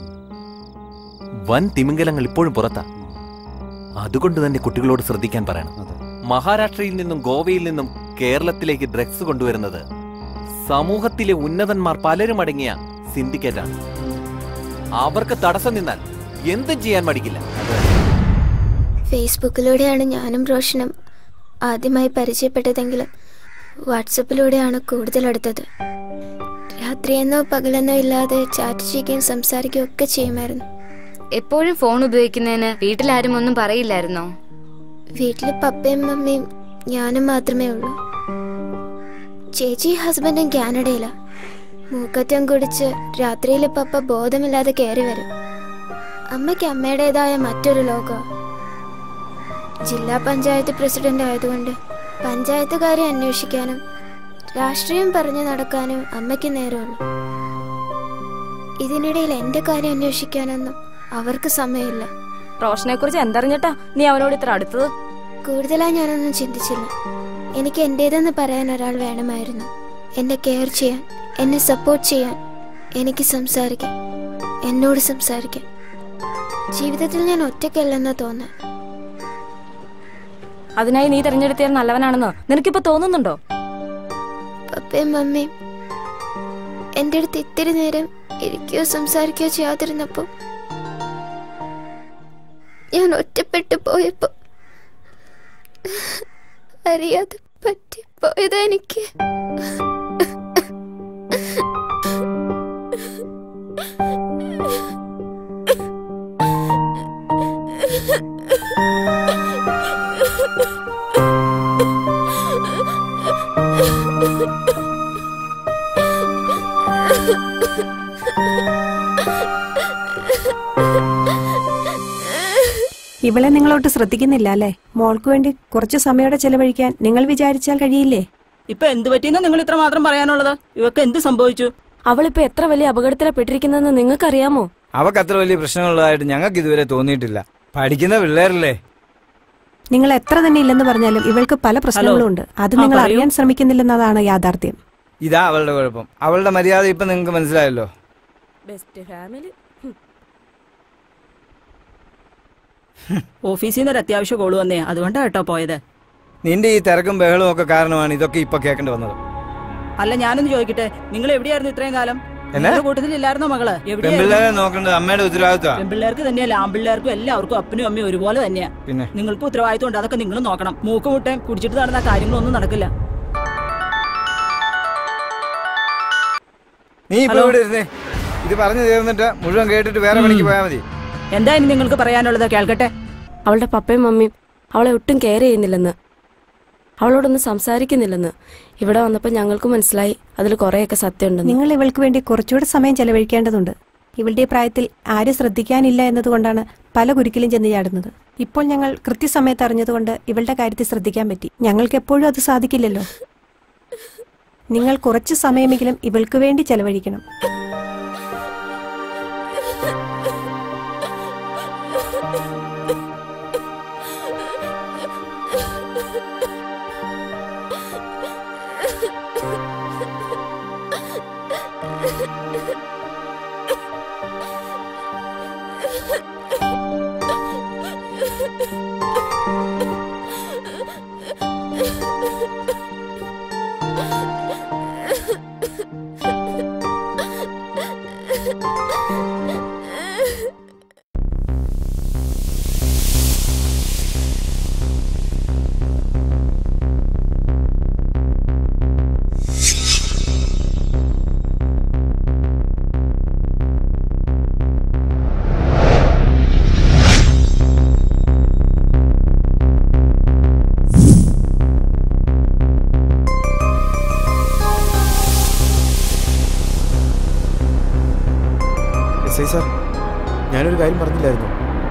വൻ തിമിംഗലങ്ങൾ ഇപ്പോഴും പുറത്താ. അതുകൊണ്ട് തന്നെ കുട്ടികളോട് ശ്രദ്ധിക്കാൻ പറയണം. മഹാരാഷ്ട്രയിൽ നിന്നും ഗോവയിൽ നിന്നും കേരളത്തിലേക്ക് ഡ്രഗ്സ് കൊണ്ടുവരുന്നത് സമൂഹത്തിലെ ഉന്നതന്മാർ പലരും അടങ്ങിയ സിൻഡിക്കേറ്റാണ്. അവർക്ക് തടസ്സം നിന്നാൽ എന്തും ചെയ്യാൻ മടിക്കില്ല. ഫേസ്ബുക്കിലൂടെയാണ് ഞാനും റോഷനും ആദ്യമായി പരിചയപ്പെട്ടതെങ്കിലും വാട്സപ്പിലൂടെയാണ് കൂടുതൽ അടുത്തത്. രാത്രിയെന്നോ പകലെന്നോ ഇല്ലാതെ ചാറ്റ് ചെയ്യുകയും സംസാരിക്കുകയും ഒക്കെ ചെയ്യുമായിരുന്നു. എപ്പോഴും ഫോൺ ഉപയോഗിക്കുന്നതിന് വീട്ടിലാരും ഒന്നും പറയില്ലായിരുന്നോ? വീട്ടില് പപ്പയും മമ്മിയും ഞാനും മാത്രമേ ഉള്ളൂ. ചേച്ചി ഹസ്ബൻഡും കാനഡയിലാ. മൂക്കറ്റം കുടിച്ച് രാത്രിയിൽ പപ്പ ബോധമില്ലാതെ കയറി വരും. അമ്മയ്ക്ക് അമ്മയുടേതായ മറ്റൊരു ലോകം. ജില്ലാ പഞ്ചായത്ത് പ്രസിഡന്റ് ആയതുകൊണ്ട് പഞ്ചായത്ത് കാര്യം അന്വേഷിക്കാനും രാഷ്ട്രീയം പറഞ്ഞു നടക്കാനും അമ്മയ്ക്ക് നേരമുള്ളൂ. ഇതിനിടയിൽ എന്റെ കാര്യം അന്വേഷിക്കാനൊന്നും അവർക്ക് സമയമില്ല. റോഷനെ കുറിച്ച് എന്തറിഞ്ഞിട്ടാ നീ അവനോട് ഇത്ര അടുത്തത്? കൂടുതലായി ഞാനൊന്നും ചിന്തിച്ചില്ല. എനിക്ക് എന്റേതെന്ന് പറയാൻ ഒരാൾ വേണമായിരുന്നു. എന്നെ കെയർ ചെയ്യാൻ, എന്നെ സപ്പോർട്ട് ചെയ്യാൻ, എനിക്ക് സംസാരിക്കാൻ, എന്നോട് സംസാരിക്കാൻ. ജീവിതത്തിൽ ഞാൻ ഒറ്റയ്ക്കല്ലെന്ന് തോന്നുന്നു. അതിനായി നീ തിരഞ്ഞെടുത്തിയാൽ നല്ലവനാണെന്ന് നിനക്കിപ്പോ തോന്നുന്നുണ്ടോ? പപ്പയും മമ്മിയും എന്റെ അടുത്ത് ഇത്തിരി നേരം ഇരിക്കുകയോ സംസാരിക്കുകയോ ചെയ്യാതിരുന്നപ്പോ ഞാൻ ഒറ്റപ്പെട്ടു പോയപ്പോ അറിയാതെ പറ്റിപ്പോയത് എനിക്ക്. ഇവളെ നിങ്ങളോട്ട് ശ്രദ്ധിക്കുന്നില്ല അല്ലേ? മോൾക്ക് വേണ്ടി കുറച്ച് സമയോടെ ചെലവഴിക്കാൻ നിങ്ങൾ വിചാരിച്ചാൽ കഴിയില്ലേ? ഇപ്പൊ എന്ത് പറ്റിയെന്നാ നിങ്ങൾ ഇത്ര മാത്രം പറയാനുള്ളത്? ഇവക്ക് എന്ത് സംഭവിച്ചു? അവളിപ്പോ എത്ര വലിയ അപകടത്തിലാണ് പെട്ടിരിക്കുന്നതെന്ന് നിങ്ങൾക്കറിയാമോ? അവക്ക് അത്ര വലിയ പ്രശ്നങ്ങളുള്ളതായിട്ട് ഞങ്ങൾക്ക് ഇതുവരെ തോന്നിയിട്ടില്ല. പഠിക്കുന്ന പിള്ളേരല്ലേ. നിങ്ങൾ എത്ര തന്നെ ഇല്ലെന്ന് പറഞ്ഞാലും ഇവൾക്ക് പല പ്രശ്നങ്ങളും ഉണ്ട്. അത് നിങ്ങൾ അറിയാൻ ശ്രമിക്കുന്നില്ലെന്നതാണ് യാഥാർത്ഥ്യം. ഇതാ അവളുടെ കുഴപ്പം. അവളുടെ മര്യാദ ഇപ്പൊ നിങ്ങൾക്ക് മനസ്സിലായല്ലോ. Best family. ഓഫീസിൽ നിന്ന് ഒരു അത്യാവശ്യ കോള് വന്നേ, അതുകൊണ്ടാ കേട്ടോ പോയത്. നിന്റെ ഈ തിരക്കും ബഹളവും ഒക്കെ കാരണമാണ് ഇതൊക്കെ ഇപ്പൊ കേൾക്കേണ്ടി വന്നത്. അല്ല, ഞാനൊന്ന് ചോദിക്കട്ടെ, നിങ്ങൾ എവിടെയായിരുന്നു ഇത്രയും കാലം? കൂട്ടത്തിലില്ലായിരുന്നോ മകള്? പെൺപിള്ളേരെ നോക്കേണ്ടത് അമ്മയുടെ ഉത്തരവാദിത്വമാണ്. പെൺപിള്ളേർക്ക് തന്നെയല്ല, ആൺപിള്ളേർക്കും എല്ലാവർക്കും അപ്പനും അമ്മയും ഒരുപോലെ തന്നെയാ. പിന്നെ നിങ്ങൾക്ക് ഉത്തരവാദിത്വം ഉണ്ട്, അതൊക്കെ നിങ്ങൾ നോക്കണം. മൂക്ക് മുട്ടയും കുടിച്ചിട്ട് നടന്ന കാര്യങ്ങളൊന്നും നടക്കില്ല. നീ ഇപ്പൊ ഇവിടെ ഇരുന്നേ. ഇത് പറഞ്ഞു തീർന്നിട്ട് മുഴുവൻ കേട്ടിട്ട് വേറെ പണിക്ക് പോയാൽ മതി. എന്താ ഇനി നിങ്ങൾക്ക് പറയാനുള്ളത്? കേൾക്കട്ടെ. അവളുടെ പപ്പയും മമ്മിയും അവളെ ഒട്ടും കെയർ ചെയ്യുന്നില്ലെന്ന്, അവളോടൊന്നും സംസാരിക്കുന്നില്ലെന്ന് ഇവിടെ വന്നപ്പോൾ ഞങ്ങൾക്ക് മനസ്സിലായി. അതിൽ കുറേയൊക്കെ സത്യമുണ്ടെന്ന്. നിങ്ങൾ ഇവൾക്ക് വേണ്ടി കുറച്ചുകൂടെ സമയം ചെലവഴിക്കേണ്ടതുണ്ട്. ഇവളുടെ പ്രായത്തിൽ ആരും ശ്രദ്ധിക്കാനില്ല എന്നതുകൊണ്ടാണ് പല കുരുക്കിലും ചെന്ന് ചാടുന്നത്. ഇപ്പോൾ ഞങ്ങൾ കൃത്യസമയത്ത് അറിഞ്ഞതുകൊണ്ട് ഇവളുടെ കാര്യത്തിൽ ശ്രദ്ധിക്കാൻ പറ്റി. ഞങ്ങൾക്ക് എപ്പോഴും അത് സാധിക്കില്ലല്ലോ. നിങ്ങൾ കുറച്ച് സമയമെങ്കിലും ഇവൾക്ക് വേണ്ടി ചെലവഴിക്കണം. സാർ, ഞാനൊരു കാര്യം പറഞ്ഞില്ലായിരുന്നു.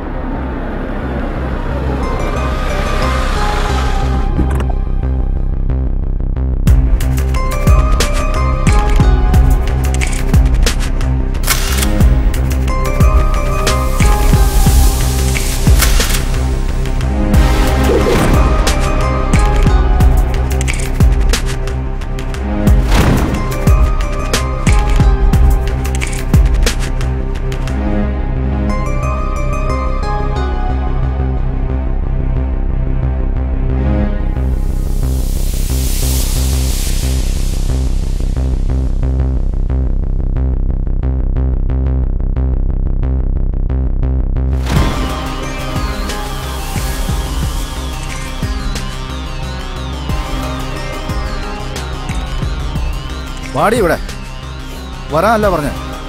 വാടി ഇവിടെ വരാനല്ല പറഞ്ഞ.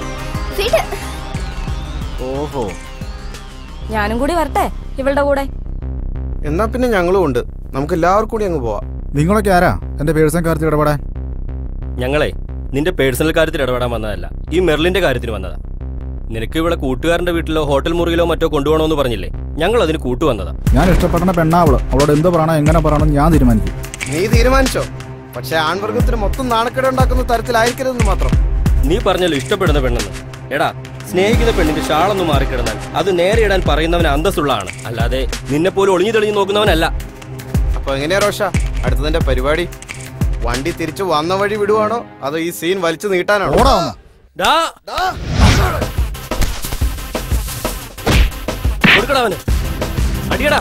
ഓഹോ, ഞാനും കൂടി വരട്ടെ ഇവളുടെ കൂടെ? എന്നാ പിന്നെ ഞങ്ങളും ഉണ്ട്. നമുക്ക് എല്ലാവർക്കും കൂടി അങ്ങ് പോവാം. നിങ്ങളൊക്കെ ആരാ എന്റെ പേഴ്സണൽ കാര്യത്തിൽ ഇടപെടാൻ? ഞങ്ങളെ നിന്റെ പേഴ്സണൽ കാര്യത്തിൽ ഇടപെടാൻ വന്നതല്ല, ഈ മെർലിന്റെ കാര്യത്തിന് വന്നതാ. നിനക്ക് ഇവിടെ കൂട്ടുകാരന്റെ വീട്ടിലോ ഹോട്ടൽ മുറിയിലോ മറ്റോ കൊണ്ടുപോകണമെന്ന് പറഞ്ഞില്ലേ? ഞങ്ങൾ അതിന് കൂട്ടുവന്നതാ. ഞാൻ ഇഷ്ടപ്പെടുന്ന പെണ്ണാവള്. അവളോട് എന്ത് പറയണം എങ്ങനെ പറയണം ഞാൻ തീരുമാനിക്കും. നീ തീരുമാനിച്ചോ? പക്ഷെ ആൺവർഗത്തിന് മൊത്തം നാണക്കേട് ഉണ്ടാക്കുന്ന തരത്തിലായിരിക്കരുതെന്ന് മാത്രം. നീ പറഞ്ഞല്ലോ ഇഷ്ടപ്പെടുന്ന പെണ്ണെന്ന്. എടാ, സ്നേഹിക്കുന്ന പെണ്ണിന്റെ ഷാളൊന്ന് മാറിക്കിടന്നാൽ അത് നേരെ ഇടാൻ പറയുന്നവൻ അന്തസ്സുള്ളതാണ്, അല്ലാതെ നിന്നെ പോലും ഒളിഞ്ഞു തെളിഞ്ഞു നോക്കുന്നവനല്ല. അപ്പൊ എങ്ങനെയാ റോഷ അടുത്തതിന്റെ പരിപാടി? വണ്ടി തിരിച്ചു വന്ന വഴി വിടുവാണോ അതോ ഈ സീൻ വലിച്ചു നീട്ടാനാണോ? കൊടുക്കടാ അവന്. അടിയടാ.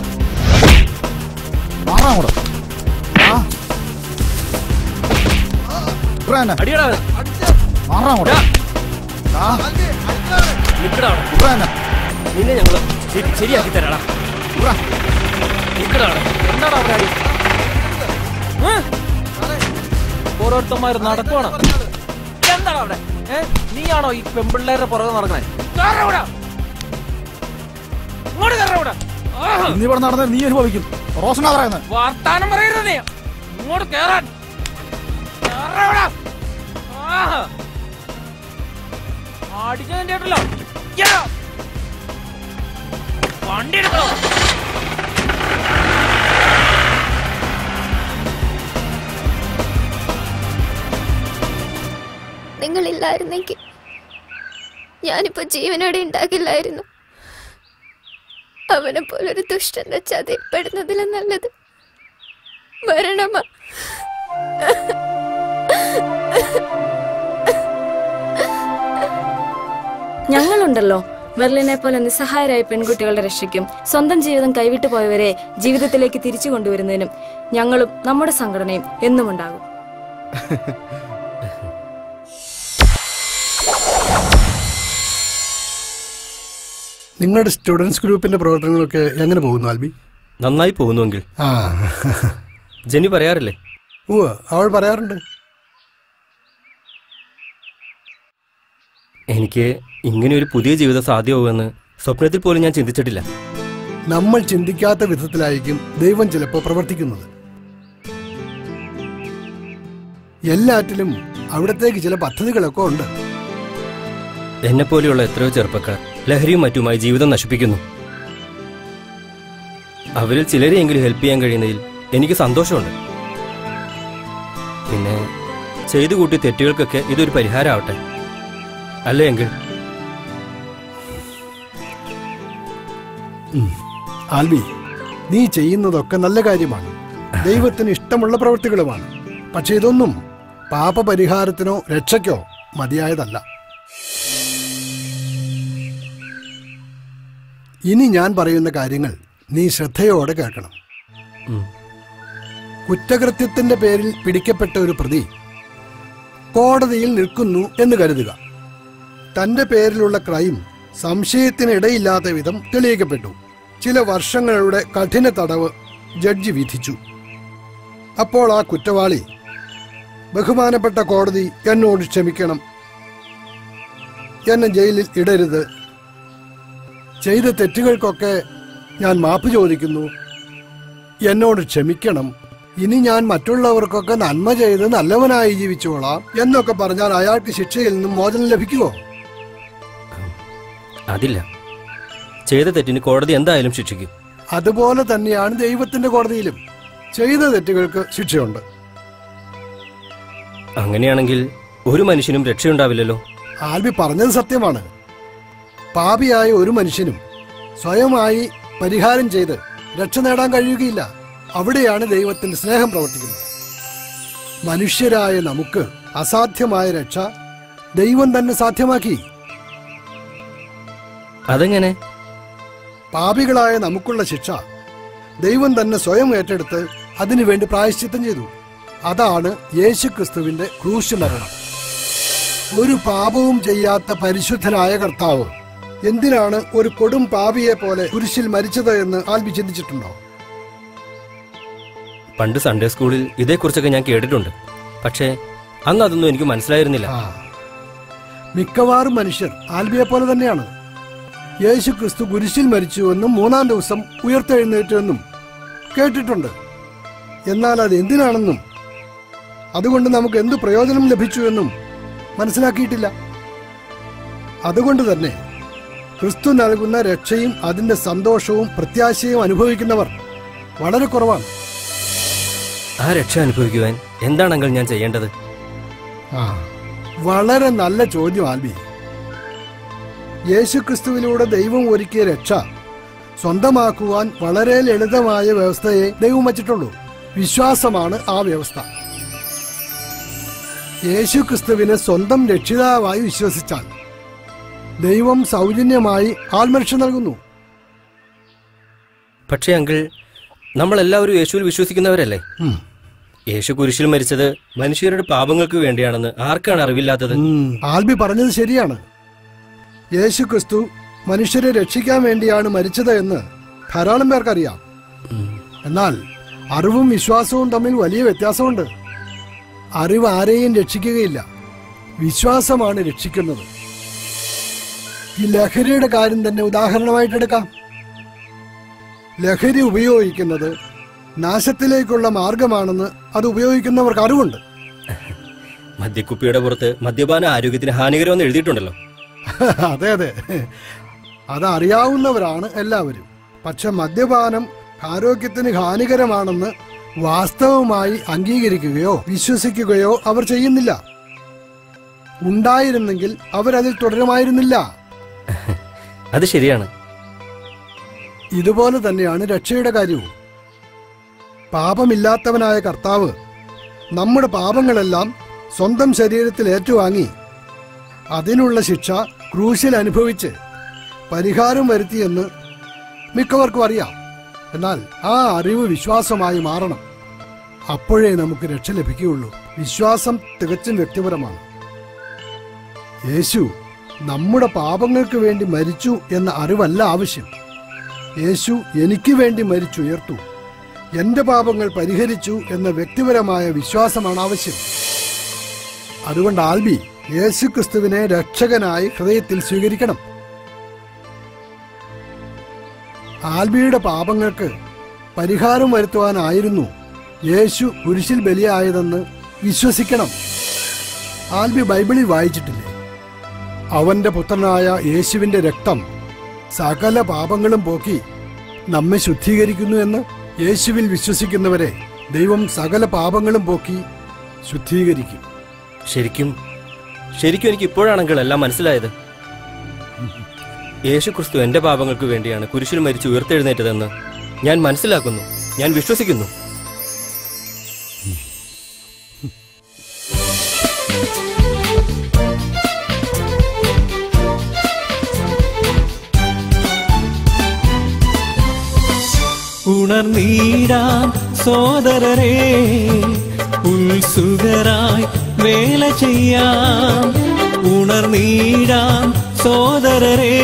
അടിയടാ അവന്. നിക്കടാ അവിടെ. നിന്നെ ഞങ്ങള് ശരി- ശരിയാക്കി തരാടാ. നിക്കടാ അവിടെ. എന്താടാ അവിടെ അടി? ഓരോരുത്തന്മാർ നടക്കുവാണ്. എന്താണ് അവിടെ? ഏ നീയാണോ ഈ പെമ്പിള്ളേരുടെ പുറകെ നടക്കണേ? നീ ഇവിടെ നടന്നാൽ നീ അനുഭവിക്കും. റോഷനാ പറയുന്നത്. വർത്താനം പറയരുത് നീ. ഇങ്ങോട്ട് കേറാൻ. അടിച്ചതിന്റെ കേട്ടല്ലോ. വണ്ടി എടുക്കണോ? നിങ്ങളില്ലായിരുന്നെങ്കിൽ ഞാനിപ്പോ ജീവനോടെ ഉണ്ടാകില്ലായിരുന്നു. അവനെ പോലൊരു ദുഷ്ടന്റെ ചതിപ്പെടുന്നതിലും നല്ലത് മരണമാ. ഞങ്ങളുണ്ടല്ലോ, മെർലിനെ പോലെ നിസ്സഹായരായ പെൺകുട്ടികളുടെ രക്ഷയ്ക്കും സ്വന്തം ജീവിതം കൈവിട്ടു പോയവരെ ജീവിതത്തിലേക്ക് തിരിച്ചു കൊണ്ടുവരുന്നതിനും ഞങ്ങളും നമ്മുടെ സംഘടനയും എന്നും ഉണ്ടാകും. നിങ്ങളുടെ സ്റ്റുഡൻസ് ഗ്രൂപ്പിന്റെ പ്രവർത്തനങ്ങളൊക്കെ എങ്ങനെ പോകുന്നു ആൽബി? നന്നായി പോകുന്നുവെങ്കിൽ. ആ ജെന്നി പറയാറില്ലേ? ഓ അവൾ പറയാറുണ്ട്. എനിക്ക് ഇങ്ങനെ ഒരു പുതിയ ജീവിതം സാധ്യമാവുമെന്ന് സ്വപ്നത്തിൽ പോലും ഞാൻ ചിന്തിച്ചിട്ടില്ല. നമ്മൾ ചിന്തിക്കാത്ത വിധത്തിലായിരിക്കും ദൈവം ചിലപ്പോൾ പ്രവർത്തിക്കുന്നത്. എല്ലാറ്റിലും അവിടത്തേക്ക് ചില പദ്ധതികളൊക്കെ ഉണ്ട്. എന്നെ പോലെയുള്ള എത്രയോ ചെറുപ്പക്കാർ ലഹരിയും മറ്റുമായി ജീവിതം നശിപ്പിക്കുന്നു. അവരിൽ ചിലരെയെങ്കിലും ഹെൽപ്പ് ചെയ്യാൻ കഴിയുന്നതിൽ എനിക്ക് സന്തോഷമുണ്ട്. പിന്നെ ചെയ്തു കൂട്ടിയ തെറ്റുകൾക്കൊക്കെ ഇതൊരു പരിഹാരമാവട്ടെ, അല്ലേ എങ്കിൽ? ആൽബി, നീ ചെയ്യുന്നതൊക്കെ നല്ല കാര്യമാണ്, ദൈവത്തിന് ഇഷ്ടമുള്ള പ്രവൃത്തികളുമാണ്. പക്ഷെ ഇതൊന്നും പാപപരിഹാരത്തിനോ രക്ഷയ്ക്കോ മതിയായതല്ല. ഇനി ഞാൻ പറയുന്ന കാര്യങ്ങൾ നീ ശ്രദ്ധയോടെ കേൾക്കണം. കുറ്റകൃത്യത്തിന്റെ പേരിൽ പിടിക്കപ്പെട്ട ഒരു പ്രതി കോടതിയിൽ നിൽക്കുന്നു എന്ന് കരുതുക. തന്റെ പേരിലുള്ള ക്രൈം സംശയത്തിനിടയില്ലാത്ത വിധം തെളിയിക്കപ്പെട്ടു. ചില വർഷങ്ങളുടെ കഠിന തടവ് ജഡ്ജി വിധിച്ചു. അപ്പോൾ ആ കുറ്റവാളി, ബഹുമാനപ്പെട്ട കോടതി എന്നോട് ക്ഷമിക്കണം, എന്നെ ജയിലിൽ ഇടരുത്, ചെയ്ത തെറ്റുകൾക്കൊക്കെ ഞാൻ മാപ്പ് ചോദിക്കുന്നു, എന്നോട് ക്ഷമിക്കണം, ഇനി ഞാൻ മറ്റുള്ളവർക്കൊക്കെ നന്മ ചെയ്ത് നല്ലവനായി ജീവിച്ചോളാം എന്നൊക്കെ പറഞ്ഞാൽ അയാൾക്ക് ശിക്ഷയിൽ നിന്നും മോചനം ലഭിക്കുമോ? അതില്ല. ചെയ്ത തെറ്റിന് കോടതി എന്തായാലും ശിക്ഷിക്കും. അതുപോലെ തന്നെയാണ് ദൈവത്തിന്റെ കോടതിയിലും. ചെയ്ത തെറ്റുകൾക്ക് ശിക്ഷയുണ്ട്. അങ്ങനെയാണെങ്കിൽ ഒരു മനുഷ്യനും രക്ഷയുണ്ടാവില്ലല്ലോ. ആൽബി പറഞ്ഞത് സത്യമാണ്. പാപിയായ ഒരു മനുഷ്യനും സ്വയമായി പരിഹാരം ചെയ്ത് രക്ഷ നേടാൻ കഴിയുകയില്ല. അവിടെയാണ് ദൈവത്തിന്റെ സ്നേഹം പ്രവർത്തിക്കുന്നത്. മനുഷ്യരായ നമുക്ക് അസാധ്യമായ രക്ഷ ദൈവം തന്നെ സാധ്യമാക്കി. അതെങ്ങനെ? പാപികളായ നമുക്കുള്ള ശിക്ഷ ദൈവം തന്നെ സ്വയം ഏറ്റെടുത്ത് അതിനുവേണ്ടി പ്രായശ്ചിത്തം ചെയ്തു. അതാണ് യേശു ക്രിസ്തുവിന്റെ ക്രൂശ് മരണം. ഒരു പാപവും ചെയ്യാത്ത പരിശുദ്ധനായ കർത്താവ് എന്തിനാണ് ഒരു കൊടും പാപിയെ പോലെ കുരിശിൽ മരിച്ചത് എന്ന് ആൽബി ചിന്തിച്ചിട്ടുണ്ടോ? പണ്ട് സൺഡേ സ്കൂളിൽ ഇതേക്കുറിച്ചൊക്കെ ഞാൻ കേട്ടിട്ടുണ്ട്. പക്ഷേ അന്ന് അതൊന്നും എനിക്ക് മനസ്സിലായിരുന്നില്ല. മിക്കവാറും മനുഷ്യർ ആൽബിയെ പോലെ തന്നെയാണ്. യേശു ക്രിസ്തു കുരിശിൽ മരിച്ചുവെന്നും മൂന്നാം ദിവസം ഉയർത്തെഴുന്നേറ്റുവെന്നും കേട്ടിട്ടുണ്ട്. എന്നാൽ അത് എന്തിനാണെന്നും അതുകൊണ്ട് നമുക്ക് എന്ത് പ്രയോജനം ലഭിച്ചുവെന്നും മനസ്സിലാക്കിയിട്ടില്ല. അതുകൊണ്ട് തന്നെ ക്രിസ്തു നൽകുന്ന രക്ഷയും അതിന്റെ സന്തോഷവും പ്രത്യാശയും അനുഭവിക്കുന്നവർ വളരെ കുറവാണ്. ആ രക്ഷ അനുഭവിക്കുവാൻ എന്താണെങ്കിൽ ഞാൻ ചെയ്യേണ്ടത്? വളരെ നല്ല ചോദ്യം ആൽബി. യേശു ക്രിസ്തുവിലൂടെ ദൈവം ഒരുക്കിയ രക്ഷ സ്വന്തമാക്കുവാൻ വളരെ ലളിതമായ വ്യവസ്ഥയെ ദൈവം വച്ചിട്ടുള്ളൂ. വിശ്വാസമാണ് ആ വ്യവസ്ഥ. യേശു ക്രിസ്തുവിനെ സ്വന്തം രക്ഷിതാവായി വിശ്വസിച്ചാൽ ദൈവം സൗജന്യമായി ആത്മരക്ഷ നൽകുന്നു. പക്ഷേ അങ്കിൾ, നമ്മളെല്ലാവരും യേശുവിൽ വിശ്വസിക്കുന്നവരല്ലേ? യേശു കുരിശിൽ മരിച്ചത് മനുഷ്യരുടെ പാപങ്ങൾക്ക് വേണ്ടിയാണെന്ന് ആർക്കാണ് അറിവില്ലാത്തത്? ആൽബി പറഞ്ഞത് ശരിയാണ്. യേശു ക്രിസ്തു മനുഷ്യരെ രക്ഷിക്കാൻ വേണ്ടിയാണ് മരിച്ചത് എന്ന് ധാരാളം പേർക്കറിയാം. എന്നാൽ അറിവും വിശ്വാസവും തമ്മിൽ വലിയ വ്യത്യാസമുണ്ട്. അറിവ് ആരെയും രക്ഷിക്കുകയില്ല, വിശ്വാസമാണ് രക്ഷിക്കുന്നത്. ഈ ലഹരിയുടെ കാര്യം തന്നെ ഉദാഹരണമായിട്ടെടുക്കാം. ലഹരി ഉപയോഗിക്കുന്നത് നാശത്തിലേക്കുള്ള മാർഗമാണെന്ന് അത് ഉപയോഗിക്കുന്നവർക്ക് അറിവുണ്ട്. മദ്യക്കുപ്പിയുടെ പുറത്ത് മദ്യപാന ആരോഗ്യത്തിന് ഹാനികരമെന്ന് എഴുതിയിട്ടുണ്ടല്ലോ. അതെ അതെ, അതറിയാവുന്നവരാണ് എല്ലാവരും. പക്ഷെ മദ്യപാനം ആരോഗ്യത്തിന് ഹാനികരമാണെന്ന് വാസ്തവമായി അംഗീകരിക്കുകയോ വിശ്വസിക്കുകയോ അവർ ചെയ്യുന്നില്ല. ഉണ്ടായിരുന്നെങ്കിൽ അവരതിൽ തുടരുമായിരുന്നില്ല. അത് ശരിയാണ്. ഇതുപോലെ തന്നെയാണ് രക്ഷയുടെ കാര്യവും. പാപമില്ലാത്തവനായ കർത്താവ് നമ്മുടെ പാപങ്ങളെല്ലാം സ്വന്തം ശരീരത്തിൽ ഏറ്റുവാങ്ങി അതിനുള്ള ശിക്ഷ ക്രൂശിൽ അനുഭവിച്ച് പരിഹാരം വരുത്തിയെന്ന് മിക്കവർക്കും അറിയാം. എന്നാൽ ആ അറിവ് വിശ്വാസമായി മാറണം. അപ്പോഴേ നമുക്ക് രക്ഷ ലഭിക്കുകയുള്ളൂ. വിശ്വാസം തികച്ചും വ്യക്തിപരമാണ്. യേശു നമ്മുടെ പാപങ്ങൾക്ക് വേണ്ടി മരിച്ചു എന്ന അറിവല്ല ആവശ്യം. യേശു എനിക്ക് വേണ്ടി മരിച്ചുയർത്തു, എന്റെ പാപങ്ങൾ പരിഹരിച്ചു എന്ന വ്യക്തിപരമായ വിശ്വാസമാണ് ആവശ്യം. അതുകൊണ്ട് ആൽബി യേശു ക്രിസ്തുവിനെ രക്ഷകനായി ഹൃദയത്തിൽ സ്വീകരിക്കണം. ആൽബിയുടെ പാപങ്ങൾക്ക് പരിഹാരം വരുത്തുവാനായിരുന്നു യേശു കുരിശിൽ ബലിയായതെന്ന് വിശ്വസിക്കണം. ആൽബി ബൈബിളിൽ വായിച്ചിട്ടില്ലേ? അവന്റെ പുത്രനായ യേശുവിന്റെ രക്തം സകല പാപങ്ങളും പോക്കി നമ്മെ ശുദ്ധീകരിക്കുന്നു എന്ന്. യേശുവിൽ വിശ്വസിക്കുന്നവരെ ദൈവം സകല പാപങ്ങളും പോക്കി ശുദ്ധീകരിക്കും. ശരിക്കും ശരിക്കും എനിക്ക് ഇപ്പോഴാണെങ്കിൽ എല്ലാം മനസ്സിലായത്. യേശു ക്രിസ്തു എന്റെ പാപങ്ങൾക്ക് വേണ്ടിയാണ് കുരിശിൽ മരിച്ച് ഉയർത്തെഴുന്നേറ്റതെന്ന് ഞാൻ മനസ്സിലാക്കുന്നു, ഞാൻ വിശ്വസിക്കുന്നു. ഉണർന്നീടാം സോദരരെ, ഉത്സുകരായി വേല ചെയ്യാം. ഉണർന്നീടാം സോദരരെ,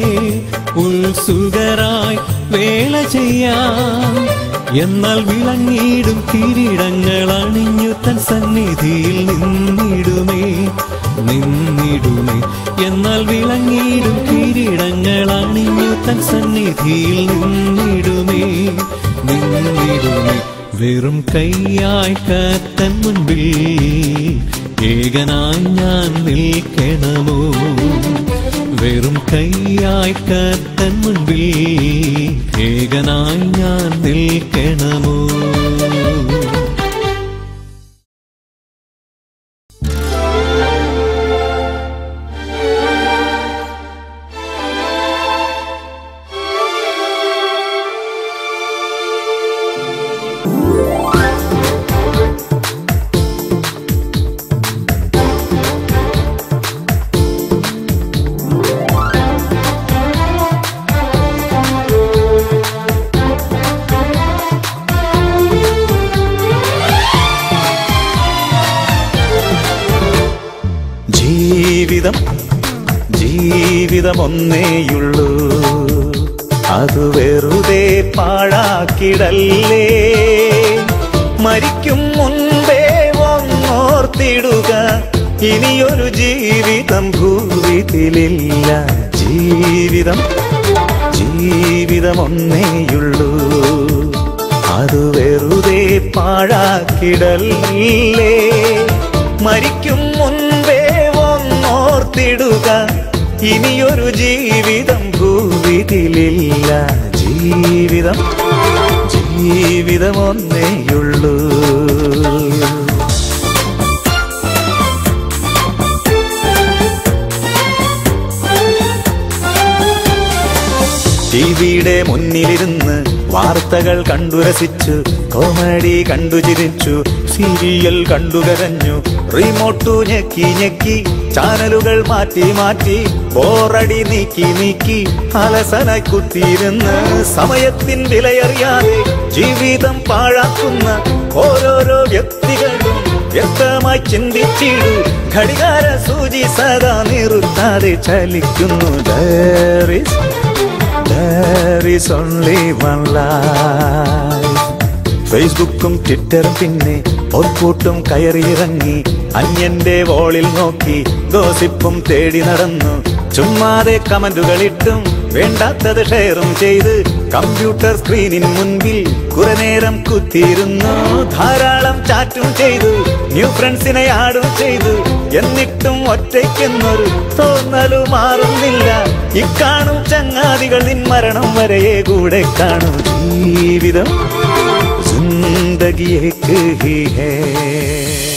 ഉത്സുകരായി വേല ചെയ്യാം. എന്നാൽ വിളങ്ങിടും കിരീടങ്ങൾ അണിഞ്ഞു തൻ സന്നിധിയിൽ നിന്നിടുമേ നിന്നിടുമേ എന്നാൽ വിളങ്ങിടും കിരീടങ്ങൾ അണിഞ്ഞു തൻ സന്നിധിയിൽ നിന്നിടുമേ നിന്നിടുമേ വെറും കൈയായി കർത്തൻ മുൻപിൽ ഏകനായി ഞാൻ നിൽക്കണമോ? വെറും കൈയായി കർത്തൻ മുൻപിൽ ഏകനായി ഞാൻ നിൽക്കണമോ? ജീവിതം ജീവിതമൊന്നേയുള്ളൂ, അത് വെറുതെ പാഴാക്കിടല്ലേ. മരിക്കും മുൻപേ ഒന്നോർത്തിടുക, ഇനിയൊരു ജീവിതം ഭൂവിതിലില്ല. ജീവിതം ജീവിതമൊന്നേയുള്ളൂ, അത് വെറുതെ പാഴാക്കിടല്ലേ. മരിക്കും മുൻപേ ഓർത്തിടുക, ഇനിയൊരു ജീവിതം ഭൂവിതിലില്ല. ജീവിതം ജീവിതമൊന്നേയുള്ളൂ. ടിവിയുടെ മുന്നിലിരുന്ന് വാർത്തകൾ കണ്ടു രസിച്ചു, കോമഡി കണ്ടു ചിരിച്ചു, സീരിയൽ കണ്ടു കരഞ്ഞു, റിമോട്ടു ഞെക്കി ഞെക്കി ചാനലുകൾ മാറ്റി മാറ്റി ബോറടി നീക്കി നീക്കി അലസനായി കുത്തിയിരുന്ന് സമയത്തിൻ വിലയറിയാതെ ജീവിതം പാഴാക്കുന്ന ഓരോരോ വ്യക്തികളും വ്യക്തമായി ചിന്തിച്ചിടൂ. ഘടികാര സൂചി സദാ നിർത്താതെ ചലിക്കുന്നു. There is, there is only one life. ഫേസ്ബുക്കും ട്വിറ്ററും പിന്നെ ഓർക്കൂട്ടും കയറിയിറങ്ങി, അന്യന്റെ വോളിൽ നോക്കി ഗോസിപ്പും തേടി നടന്നു. ചുമ്മാതെ കമന്റുകളിട്ടും വേണ്ടാത്തത് ഷെയറും ചെയ്ത് കമ്പ്യൂട്ടർ സ്ക്രീനിന് മുൻപിൽ കുറെ നേരം കുത്തിയിരുന്നു. ധാരാളം ചാറ്റും ചെയ്തു, ന്യൂ ഫ്രണ്ട്സിനെ ആഡും ചെയ്തു. എന്നിട്ടും ഒറ്റയ്ക്കെന്നൊരു തോന്നലു മാറുന്നില്ല. ഇക്കാണും ചങ്ങാതികൾ നിൻ മരണം വരെയെ കൂടെ കാണും. ജീവിതം ജിന്ദഗി ഏക് ഹി ഹേ.